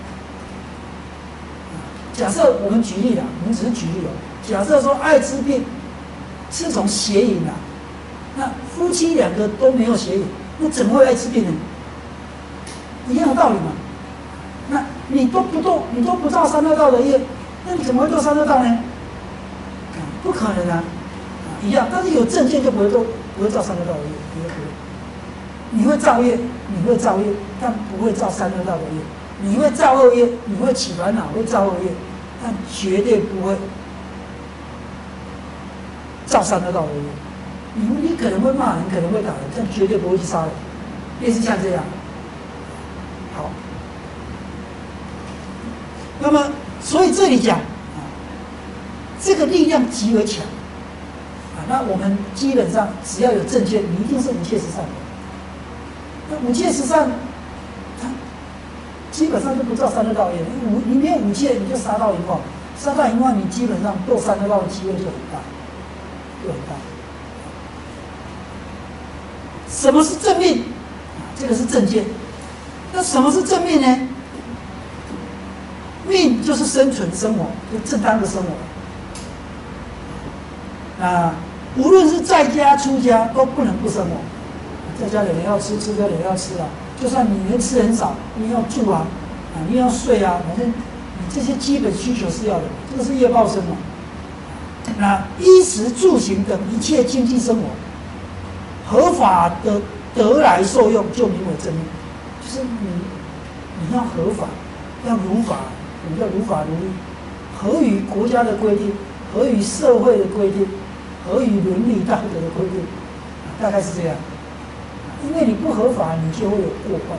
假设我们举例啦，我们只是举例哦。假设说艾滋病是从血引啊，那夫妻两个都没有血引，那怎么会艾滋病呢？一样的道理嘛。那你都不动，你都不造三恶道的业，那你怎么会堕三恶道呢？不可能啊，一样。但是有证件就不会堕，不会造三恶道的业，不会不会。你会造业，你会造业，但不会造三恶道的业。你会造恶业，你会起烦恼，会造恶业，但绝对不会造三恶道的业。你你可能会骂人，可能会打人，但绝对不会去杀人，类似像这样。好，那么所以这里讲啊，这个力量极为强啊。那我们基本上只要有证件，你一定是无戒十善的。那无戒十善，它基本上就不造三恶道业。你无你没有五戒，你就杀盗淫妄，杀盗淫妄，你基本上堕三恶道的机会就很大，就很大。什么是正命？这个是正见。那什么是正命呢？命就是生存生活，就正当的生活。啊，无论是在家出家，都不能不生活。在家里人要吃，出家人要吃啊。就算你能吃很少，你要住啊，啊，你要睡啊，反正你这些基本需求是要的，这个是业报生嘛。那衣食住行等一切经济生活，合法的得来受用，就名为正命。就是你你要合法，要如法，我们叫如法如律，合于国家的规定，合于社会的规定，合于伦理道德的规定，大概是这样。因为你不合法，你就会有过患，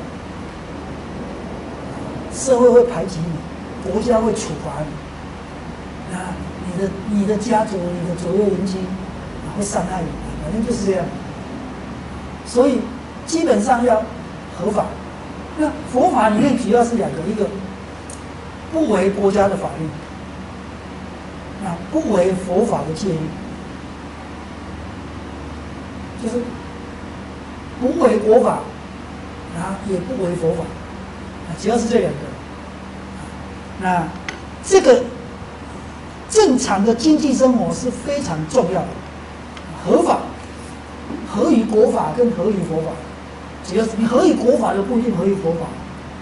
社会会排挤你，国家会处罚你，那你的你的家族、你的左右邻居会伤害你，反正就是这样。所以基本上要合法。那佛法里面主要是两个，一个不违国家的法律，那不违佛法的戒律，就是不违国法，啊，也不违佛法，啊，主要是这两个。那这个正常的经济生活是非常重要的，合法，合于国法跟合于佛法。只要是你合于国法的不一定合于佛法，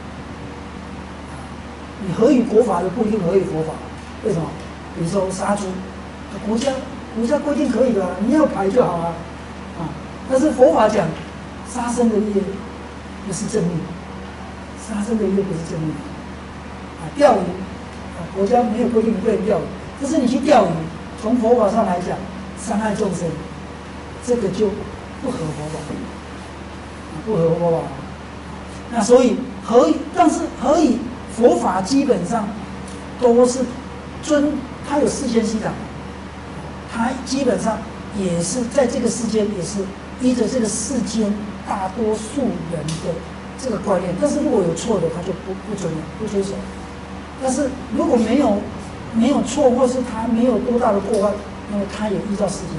你合于国法的不一定合于佛法。为什么？比如说杀猪，国家国家规定可以的、啊，你要排就好啊，啊！但是佛法讲杀生的业不是正命，杀生的业不是正命啊。钓鱼啊，国家没有规定你不能钓鱼，但是你去钓鱼，从佛法上来讲，伤害众生，这个就不合佛法。不合佛法，那所以合，但是合以佛法基本上都是遵，它有世间西场，它基本上也是在这个世间也是依着这个世间大多数人的这个观念，但是如果有错的，他就不不遵了，不遵守。但是如果没有没有错，或是他没有多大的过患，那么他也依照世间，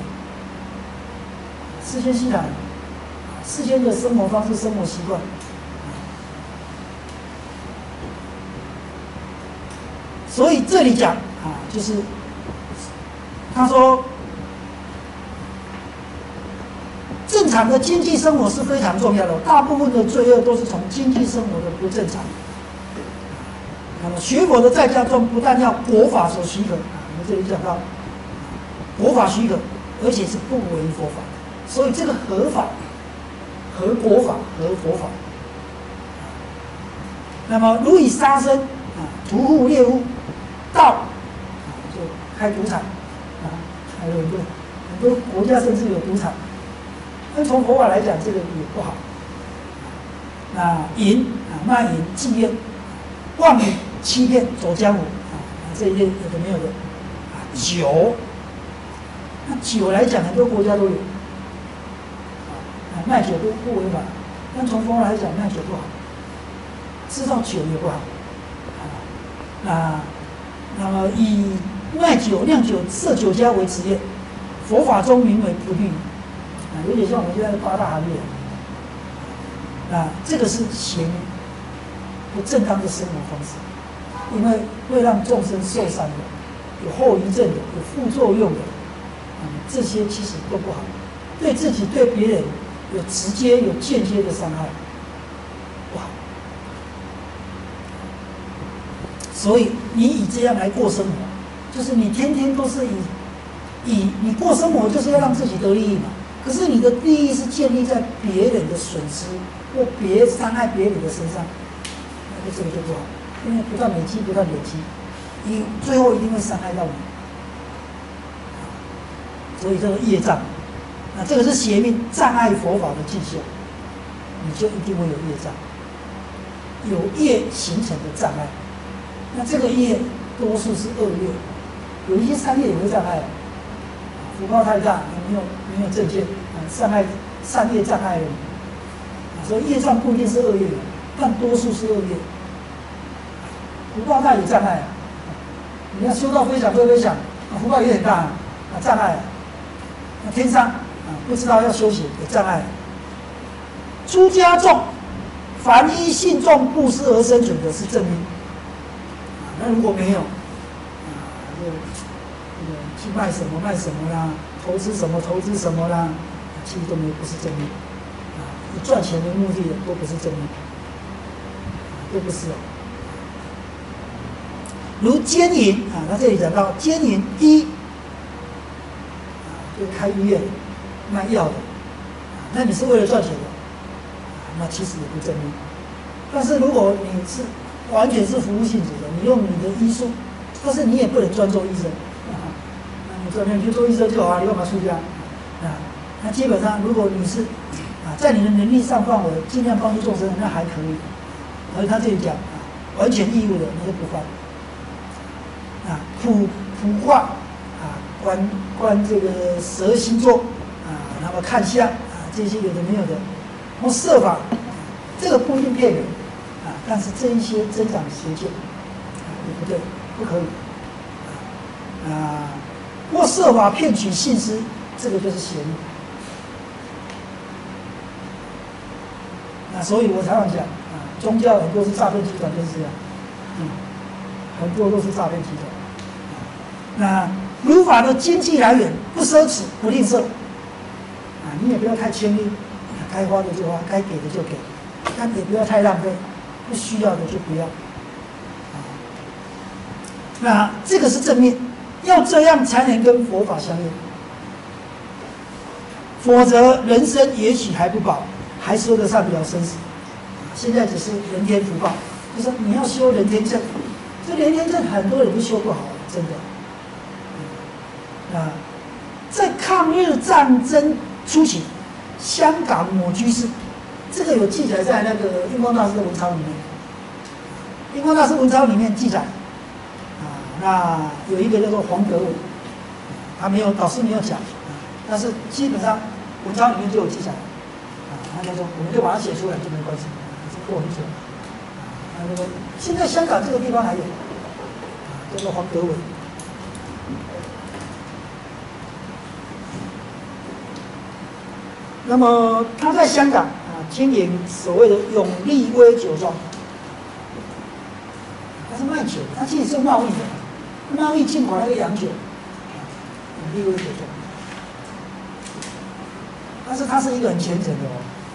世间西场。世间的生活方式、生活习惯，所以这里讲啊，就是他说，正常的经济生活是非常重要的。大部分的罪恶都是从经济生活的不正常。那么学佛的在家中，不但要国法所许可啊，我们这里讲到国法许可，而且是不违佛法，所以这个合法。合国法，合佛法。那么，如以杀生啊、屠户猎户、盗啊，就开赌场啊， 还有很多很多国家甚至有赌场。那从佛法来讲，这个也不好。那淫啊，卖淫、妓院、妄语、欺骗、走江湖啊，这一类有的没有的啊，酒，那酒来讲，很多国家都有啊，卖酒不不违法，但从佛法来讲，卖酒不好，制造酒也不好啊。那那么以卖酒、酿酒、设酒家为职业，佛法中名为不律啊，有点像我们现在的八大行业。啊，这个是邪命，不正当的生活方式，因为会让众生受伤的，有后遗症的，有副作用的，啊，这些其实都不好，对自己对别人有直接有间接的伤害，不好。所以你以这样来过生活，就是你天天都是以以你过生活，就是要让自己得利益嘛。可是你的利益是建立在别人的损失或别伤害别人的身上，那这个就不好，因为不断累积，不断累积，你最后一定会伤害到你。所以这个业障，那这个是邪命，障碍佛法的进修，你就一定会有业障，有业形成的障碍。那这个业多数是恶业，有一些善业也会障碍。福报太大，没有没有正见，啊，善害善业障碍了你，啊，所以业障不一定是恶业，但多数是恶业。福报大也障碍啊，你要修到非常非常想，啊，福报也很大啊，障碍啊。那天上啊，不知道要修行也障碍。出家众，凡依信众布施而生存的是正因，啊，那如果没有，啊，就。去卖什么卖什么啦，投资什么投资什么啦，其实都没不是正义啊，以赚钱为目的的都不是正义，都不是哦。如奸淫啊，他这里讲到奸淫一啊，就是开医院卖药的，啊，那你是为了赚钱的，啊，那其实也不正义。但是如果你是完全是服务性质的，你用你的医术，但是你也不能专做医生。你去做医生就好啊，你干嘛出家啊？那基本上，如果你是啊，在你的能力上范围，尽量帮助众生，那还可以。而他这里讲啊，完全义务的，那就不犯。啊，卜卜卦啊，观观这个十二星座啊，那么看相啊，这些有的没有的，然后设法，这个不一定骗人啊，但是这一些增长邪见啊，也不对，不可以啊。啊或设法骗取信施，这个就是邪命。那所以我常常讲啊，宗教很多是诈骗集团，就是这样，嗯，很多都是诈骗集团。啊、那如法的经济来源不奢侈不吝啬，啊，你也不要太谦吝，该花的就花，该给的就给，但也不要太浪费，不需要的就不要。啊，那这个是正面。要这样才能跟佛法相应，否则人生也许还不保，还说得上了生死。现在只是人天福报，就是你要修人天正，这人天正很多人都修不好，真的。啊，在抗日战争初期，香港某居士，这个有记载在那个印光大师的文钞里面，印光大师文钞里面记载。那有一个叫做黄德伟，他没有，导师没有讲，但是基本上文章里面就有记载，啊，他就说我们就把它写出来就没关系，是过很久，啊，那个现在香港这个地方还有，啊，叫做黄德伟。那么他在香港啊经营所谓的永利威酒庄，他是卖酒，他其实是贸易的。贸易进口那个洋酒，永利威酒庄，但是他是一个很虔诚的哦。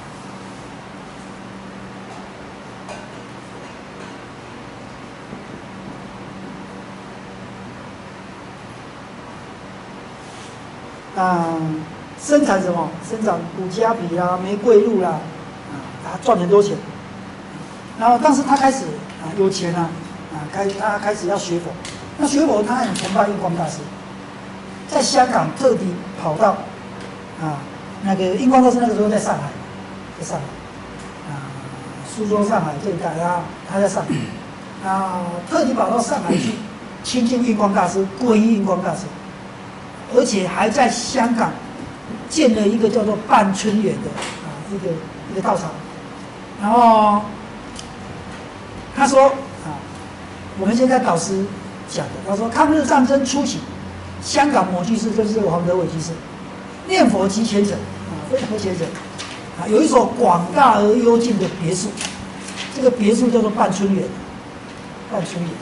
啊，生产什么？生产古加皮啦、玫瑰露啦，啊，他赚很多钱。然后，但是他开始啊有钱啊，啊开他开始要学佛。那学佛他很崇拜印光大师， 在香港特地跑到啊那个印光大师那个时候在上海，在上海啊苏州、上海这一带啊，他在上海啊，特地跑到上海去亲近印光大师，皈依印光大师，而且还在香港建了一个叫做半春园的啊一个一个道场，然后他说啊，我们现在导师讲的，他说抗日战争初期。香港某居士就是黄德伟居士，念佛极虔诚啊，非常虔诚啊，有一所广大而幽静的别墅，这个别墅叫做半春园，半春园。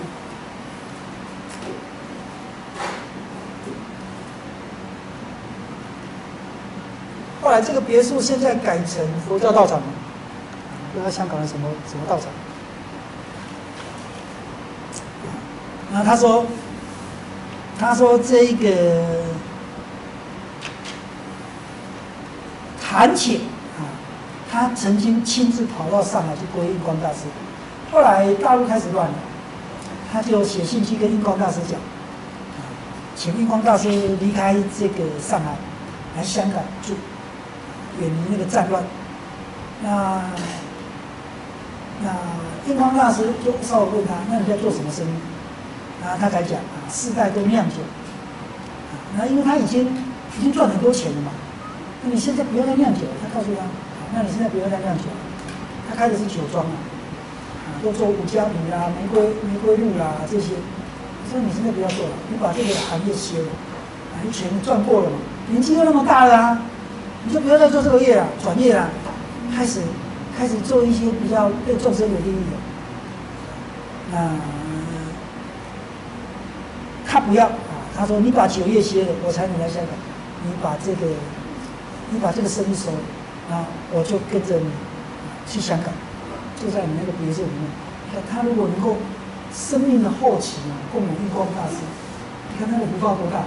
后来这个别墅现在改成佛教道场了，不知道香港的什么什么道场。然后他说。他说：“这个谭潜啊，他曾经亲自跑到上海去皈依印光大师。后来大陆开始乱了，他就写信去跟印光大师讲，啊，请印光大师离开这个上海，来香港住，远离那个战乱。那那印光大师就稍微问他，那你在做什么生意？然后他才讲。”世代都酿酒，啊，那因为他已经已经赚很多钱了嘛，那你现在不要再酿酒了。他告诉他，啊，那你现在不要再酿酒了。他开的是酒庄啊，啊，都做五加米啦、玫瑰玫瑰露啦这些。他说你现在不要做了，你把这个行业歇了，啊，你钱赚过了嘛，年纪又那么大了啊，你就不要再做这个业了，转业了，开始开始做一些比较对众生有利益的。那。他不要啊，他说你把酒业歇了，我才能来香港。你把这个，你把这个生意收了，啊，我就跟着你去香港，就在你那个别墅里面。你看他如果能够生命的后期啊，供养印光大师，你看他的福报多大。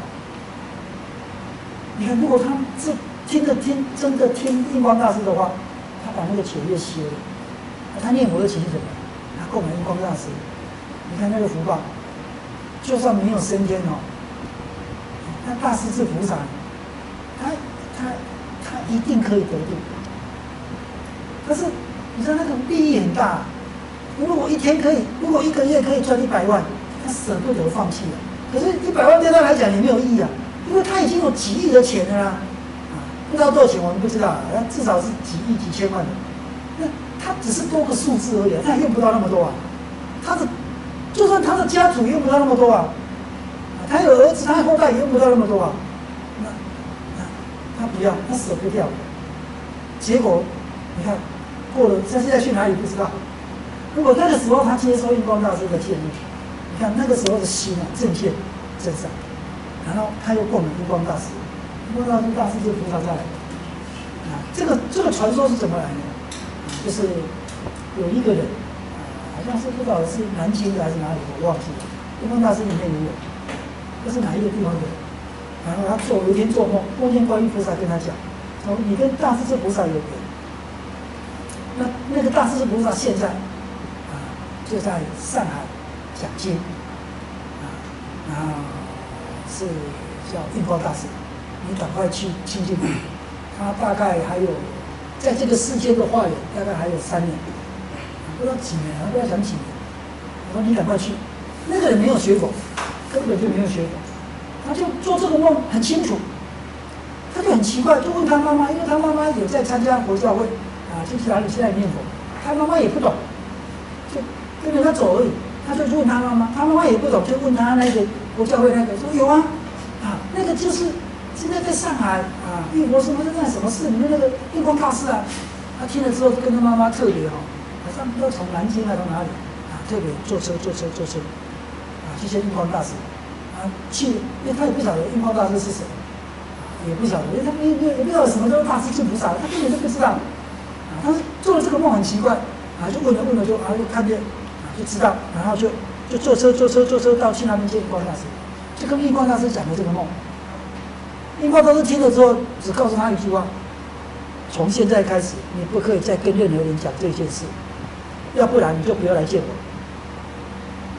你看，如果他这听着听真的听印光大师的话，他把那个酒业歇了，他念佛的情是什么？他供养印光大师，你看那个福报。就算没有升天哦，那大势至菩萨，他他他一定可以得度。可是你知道那个利益很大，如果一天可以，如果一个月可以赚一百万，他舍不得放弃了。可是，一百万对他来讲也没有意义啊，因为他已经有几亿的钱了啦，啊，不知道多少钱我们不知道，那至少是几亿、几千万的。那他只是多个数字而已，他也用不到那么多啊，他的。就算他的家族也用不到那么多啊，他有儿子，他的后代也用不到那么多啊。那那他不要，他舍不掉。结果你看，过了，他现在去哪里不知道。如果那个时候他接受印光大师的建议，你看那个时候的心啊，正见正善，然后他又供了印光大师，印光大师大师就菩萨再来。啊，这个这个传说是怎么来的？就是有一个人。好像是不知道是南京的还是哪里，我忘记了。印光大师里面也有，这是哪一个地方的？然后他做有一天做梦，梦见观音菩萨跟他讲，说你跟大势至菩萨有缘。那那个大势至菩萨现在啊就在上海讲经，啊，然后是叫印光大师，你赶快去亲近他。他大概还有在这个世间的化缘，大概还有三年。不知道几年，不要讲几年。我说你赶快去，那个人没有学佛，根本就没有学佛，他就做这个梦很清楚，他就很奇怪，就问他妈妈，因为他妈妈有在参加佛教会啊，就去哪里现在念佛，他妈妈也不懂，就跟着他走而已。他就问他妈妈，他妈妈也不懂，就问他那个佛教会那个说有啊，啊那个就是现在在上海啊，玉佛什么在什么寺里面那个印光大师啊，他听了之后就跟他妈妈特别哈。好像不知道从南京来到哪里啊，特别坐车坐车坐车，啊，去见印光大师，啊，去，因为他也不晓得印光大师是谁，啊，也不晓得，因为他也也也不知道什么叫大势至菩萨，他根本就不知道，啊，他是做了这个梦很奇怪，啊，就问了问了就啊就看见，啊就知道，然后就就坐车坐车坐车到去那边见印光大师，就跟印光大师讲了这个梦，印光大师听了之后只告诉他一句话：从现在开始，你不可以再跟任何人讲这件事。要不然你就不要来见我。啊，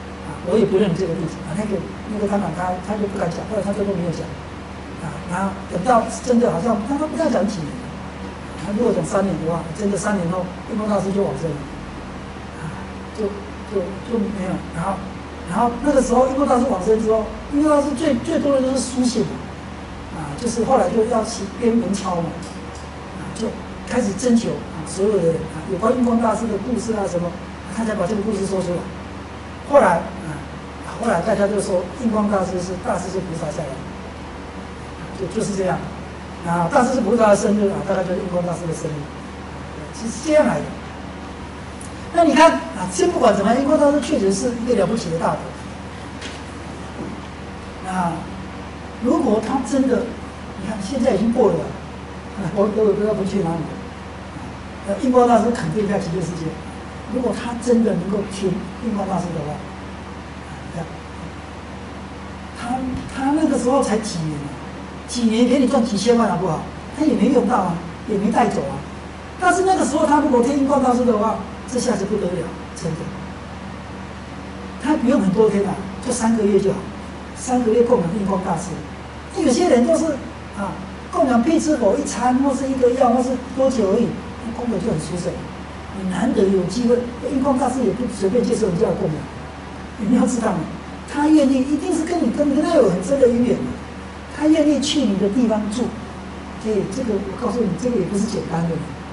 我也不认这个例子啊。那个那个当然他他就不敢讲，后来他最后没有讲啊。然后等到真的好像他他不知道讲几年，他如果讲三年的话，真的三年后印光大师就往生了啊，就就就没有。然后然后那个时候印光大师往生之后，印光大师最最多的都是书信啊，就是后来就要去编文钞嘛，啊，就开始征求啊所有的人啊有关印光大师的故事啊什么。他才把这个故事说出来。后来啊，后来大家就说印光大师是大势至菩萨下来，就就是这样。啊，大势至菩萨的生日啊，大概就是印光大师的生日，是这样来的。那你看啊，先不管怎么样，印光大师确实是一个了不起的大德。啊，如果他真的，你看现在已经过了，啊、我我也不知道不去哪里了。呃，印光大师肯定在极乐世界。如果他真的能够听印光大师的话，他他那个时候才几年啊，几年给你赚几千万好不好？他也没用到啊，也没带走啊。但是那个时候他如果听印光大师的话，这下子不得了，真的。他不用很多天啊，就三个月就好，三个月供养印光大师。有些人都是啊，供养辟支佛一餐，或是一个药，或是多久而已，那供养就很殊胜。你难得有机会，印光大师也不随便接受人家的供养，你要知道吗？他愿意，一定是跟你跟跟他有很深的因缘的，他愿意去你的地方住，哎，这个我告诉你，这个也不是简单的，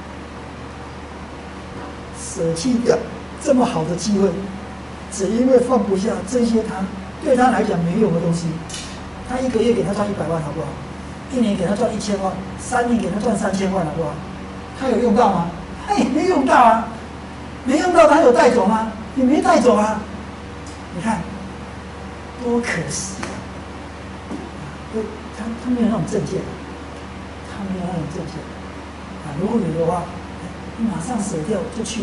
舍弃掉这么好的机会，只因为放不下这些他对他来讲没用的东西。他一个月给他赚一百万，好不好？一年给他赚一千万，三年给他赚三千万，好不好？他有用到吗？他也没用到啊，没用到，他有带走吗？也没带走啊。你看，多可惜啊！他他没有那种证件，他没有那种证件啊。如果有的话，你马上舍掉就去了，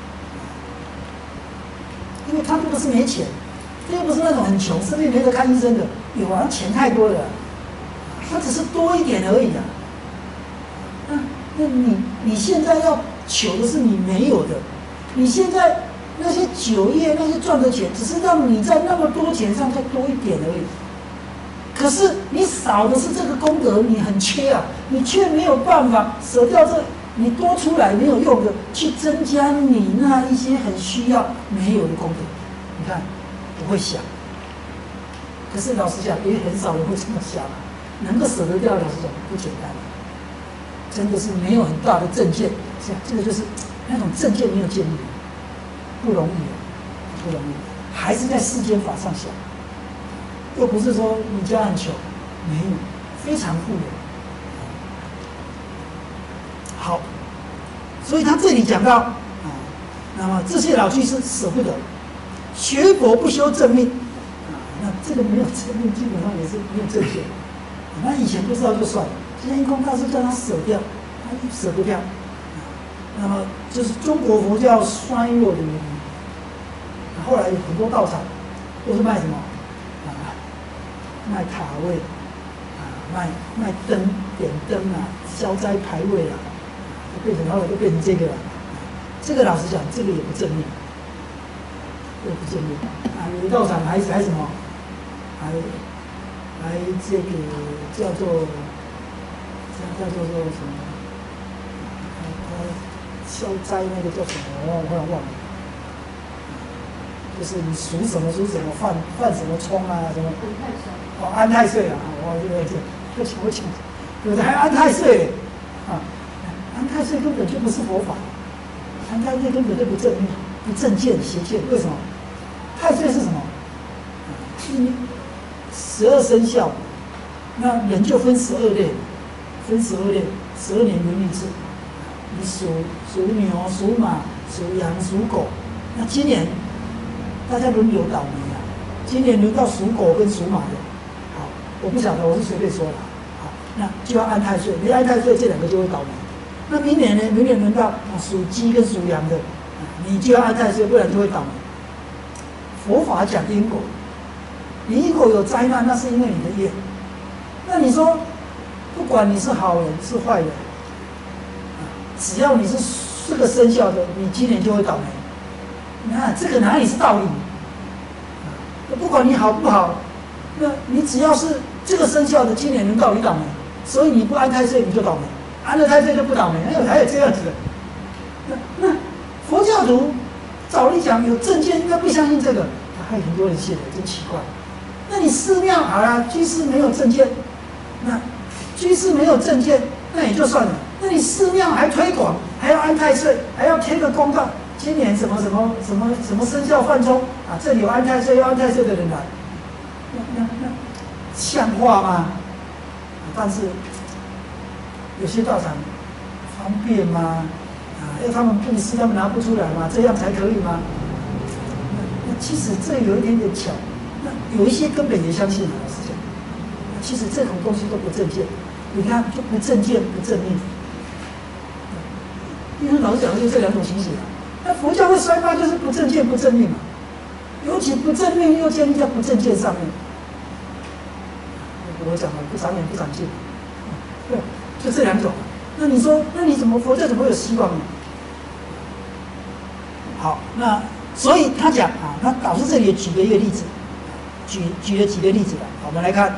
因为他不是没钱，他又不是那种很穷，身边没得看医生的，有啊，钱太多了，他只是多一点而已啊。那那你你现在要求的是你没有的，你现在那些酒业那些赚的钱，只是让你在那么多钱上再多一点而已。可是你少的是这个功德，你很缺啊，你却没有办法舍掉这你多出来没有用的，去增加你那一些很需要没有的功德。你看，不会想。可是老实讲，也很少人会这么想啊。能够舍得掉，老实讲不简单。真的是没有很大的正见，是啊，这个就是那种正见没有建立，不容易啊，不容易，还是在世间法上想，又不是说你家很穷，没有，非常富有。好，所以他这里讲到啊，那么这些老居士舍不得，学佛不修正命啊，那这个没有正命，基本上也是没有正见。那以前不知道就算了。现在印光大师叫他舍掉，他舍不掉，那么就是中国佛教衰弱的原因。后来有很多道场都是卖什么啊？卖塔位啊，卖卖灯点灯啊，消灾排位啊，就变成后来就变成这个了。这个老实讲，这个也不正面，这个不正面啊。有道场还还什么，还还这个叫做。叫做说什么？他消灾那个叫什么？我忽然忘了。就是你属什么属什么，犯犯什么冲啊什么？哦，安太岁啊！我这个这不清不清，有的还安太岁啊！安太岁根本就不是佛法，安太岁根本就不正面、不正见、邪见。为什么？太岁是什么？一十二生肖，那人就分十二类。分十二类，十二年轮一次。你属属牛、属马、属羊、属狗。那今年大家轮流倒霉啊！今年轮到属狗跟属马的，好，我不晓得，我是随便说的。好，那就要安太岁，没安太岁这两个就会倒霉。那明年呢？明年轮到属鸡跟属羊的，你就要安太岁，不然就会倒霉。佛法讲因果，你因果有灾难，那是因为你的业。那你说？不管你是好人是坏人，只要你是这个生肖的，你今年就会倒霉。那这个哪里是道理？ 不管你好不好，那你只要是这个生肖的，今年轮到你倒霉，所以你不安太岁你就倒霉，安了太岁就不倒霉，还有还有这样子的。那那佛教徒照理讲有正见，应该不相信这个，还有很多人信的，真奇怪。那你寺庙好了，居士没有正见，那居士没有正见，那也就算了。那你寺庙还推广，还要安太岁，还要贴个公告，今年什么什么什么什么生肖犯冲啊，这里有安太岁，有安太岁的人来，那那那像话吗？但是有些道场方便吗？啊，要他们布施，他们拿不出来吗？这样才可以吗？那那其实这有一点点巧。那有一些根本也相信老实讲，其实这种东西都不正见。你看，就不正见不正命。因为老实讲，就这两种情形啊。那佛教会衰败，就是不正见不正命嘛。尤其不正命又建立在不正见上面。我讲了，不长眼不长进，对，就这两种。那你说，那你怎么佛教怎么会有希望呢？好，那所以他讲啊，他导师这里也举了一个例子，举举了几个例子来，我们来看。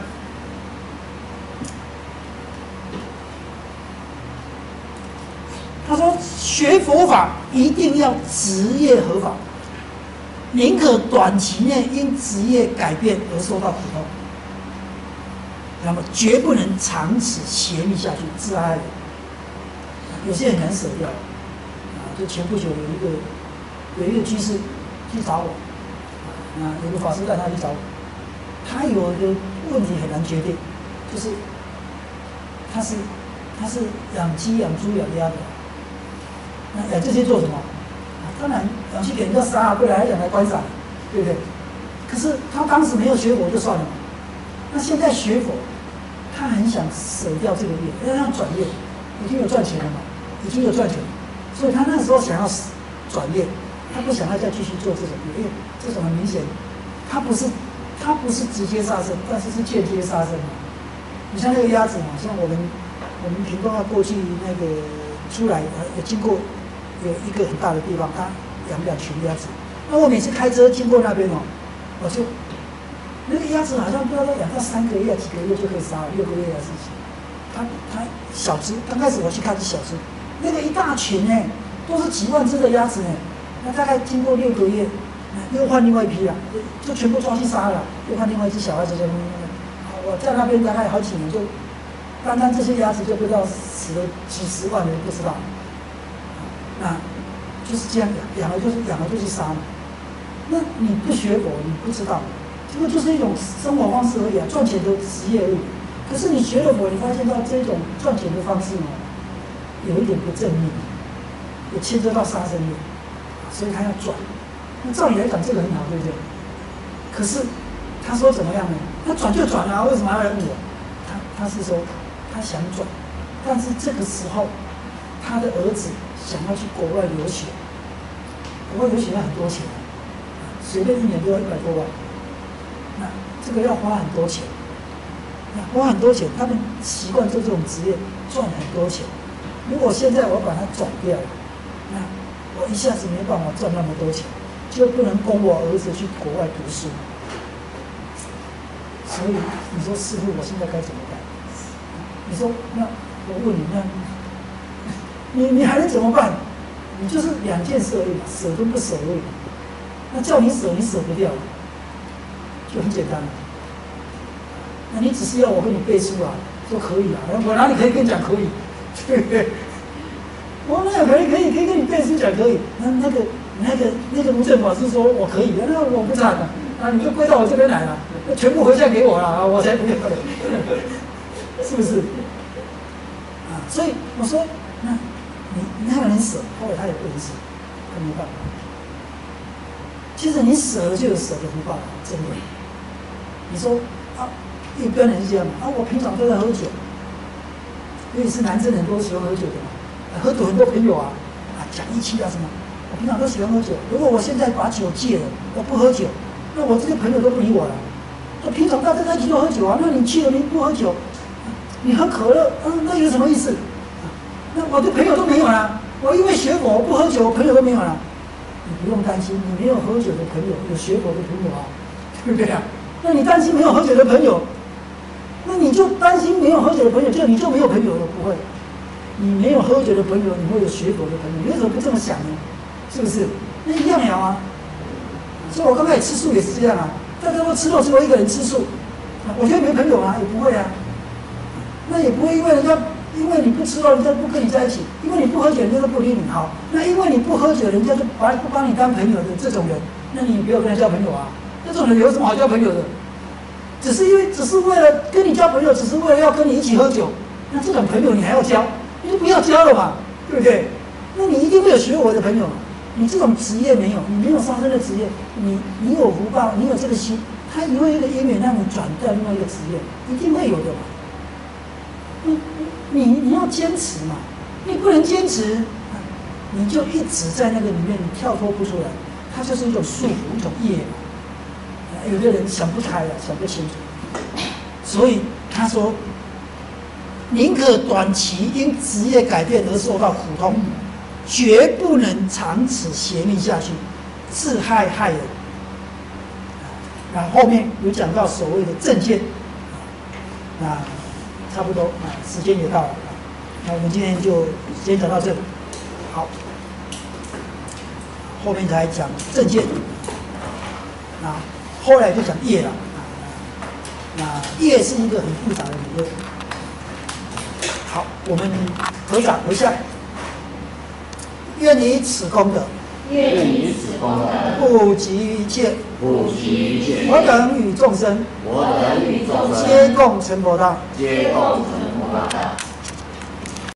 他说，学佛法一定要职业合法，宁可短期内因职业改变而受到苦痛，那么绝不能长此邪密下去，自害人。有些很难舍掉啊。就前不久有一个有一个居士去找我，啊，有个法师带他去找我，他有一个问题很难决定，就是他是他是养鸡、养猪、养鸭的。那养这些做什么？啊，当然养去给人家杀，不然还养来观赏，对不对？可是他当时没有学佛就算了嘛，那现在学佛，他很想舍掉这个业，因为他转业，已经有赚钱了嘛，已经有赚钱了，所以他那时候想要转业，他不想要再继续做这种业，因为这种很明显，他不是他不是直接杀生，但是是间接杀生嘛。你像那个鸭子嘛，像我们我们屏东要过去那个出来，呃，经过。有一个很大的地方，他养两群鸭子。那我每次开车经过那边哦，我就那个鸭子好像不知道养到三个月、几个月就可以杀了，六个月还是几？它它小只，刚开始我去看是小只，那个一大群呢，都是几万只的鸭子呢。那大概经过六个月，又换另外一批了，就全部抓去杀了，又换另外一只小鸭子就。我在那边大概好几年就，单单这些鸭子就不知道死了几十万人，不知道。那就是这样养，养了就是养了就去杀嘛。那你不学佛，你不知道，这个就是一种生活方式而已啊，赚钱的职业而已。可是你学了佛，你发现到这种赚钱的方式呢，有一点不正面，也牵涉到杀生业，所以他要转。那照理来讲，这个很好，对不对？可是他说怎么样呢？他转就转啊，为什么要来问我？他他是说他想转，但是这个时候他的儿子想要去国外留学，国外留学要很多钱，随便一年都要一百多万，那这个要花很多钱，那花很多钱，他们习惯做这种职业，赚很多钱。如果现在我把它转掉了，那我一下子没办法赚那么多钱，就不能供我儿子去国外读书。所以你说师父，我现在该怎么办？你说那我问你，那你你还能怎么办？你就是两件事而已，舍跟不舍而已。那叫你舍，你舍不掉，就很简单了。那你只是要我跟你背书啊，说可以啊，我哪里可以跟你讲可以？对不对？我那可以可以可以跟你背书讲可以。那那个那个那个卢正法师说我可以，那我不惨了，啊你就归到我这边来了，那全部回向给我了啊，我才不要了，是不是？啊，所以我说那。你你还能舍，后来他也不能舍，他没办法。其实你舍了就有舍的福报，真的。你说啊，一般人是这样嘛？啊，我平常都在喝酒，因为是男生很多喜欢喝酒的嘛，喝酒很多朋友啊，啊讲义气啊什么，我平常都喜欢喝酒。如果我现在把酒戒了，我不喝酒，那我这些朋友都不理我了。我平常大家在一起都喝酒啊，那你戒了你不喝酒，你喝可乐，嗯，那有什么意思？那我的朋友都没有了，我因为学佛不喝酒，朋友都没有了。你不用担心，你没有喝酒的朋友，有学佛的朋友啊， 对不对啊？那你担心没有喝酒的朋友，那你就担心没有喝酒的朋友，就你就没有朋友了，不会。你没有喝酒的朋友，你会有学佛的朋友，你为什么不这么想呢？是不是？那一样呀啊！所以我刚开始吃素也是这样啊，大家都吃肉，只有我一个人吃素，我觉得没朋友啊，也不会啊。那也不会因为人家因为你不吃肉，人家不跟你在一起；因为你不喝酒，人家都不理你好。那因为你不喝酒，人家就把不把你当朋友的这种人，那你不要跟他交朋友啊。这种人有什么好交朋友的？只是因为只是为了跟你交朋友，只是为了要跟你一起喝酒，那这种朋友你还要交，你就不要交了嘛，对不对？那你一定会有学我的朋友嘛。你这种职业没有，你没有上升的职业，你你有福报，你有这个心，他一会一个因缘让你转到另外一个职业，一定会有的嘛。你你你要坚持嘛，你不能坚持，你就一直在那个里面，你跳脱不出来，它就是一种束缚，一种业嘛。有的人想不开了，想不清楚，所以他说，宁可短期因职业改变而受到苦痛，绝不能长此邪命下去，自害害人。那后面有讲到所谓的正见，那差不多啊，时间也到了，那我们今天就先讲到这里。好，后面才讲正见，那后来就讲业了。那业是一个很复杂的理论。好，我们合掌回向。愿以此功德， 愿以此功德， 普及一切， 普及一切， 我等与众生， 我等与众生， 皆共成佛道。 皆共成佛道。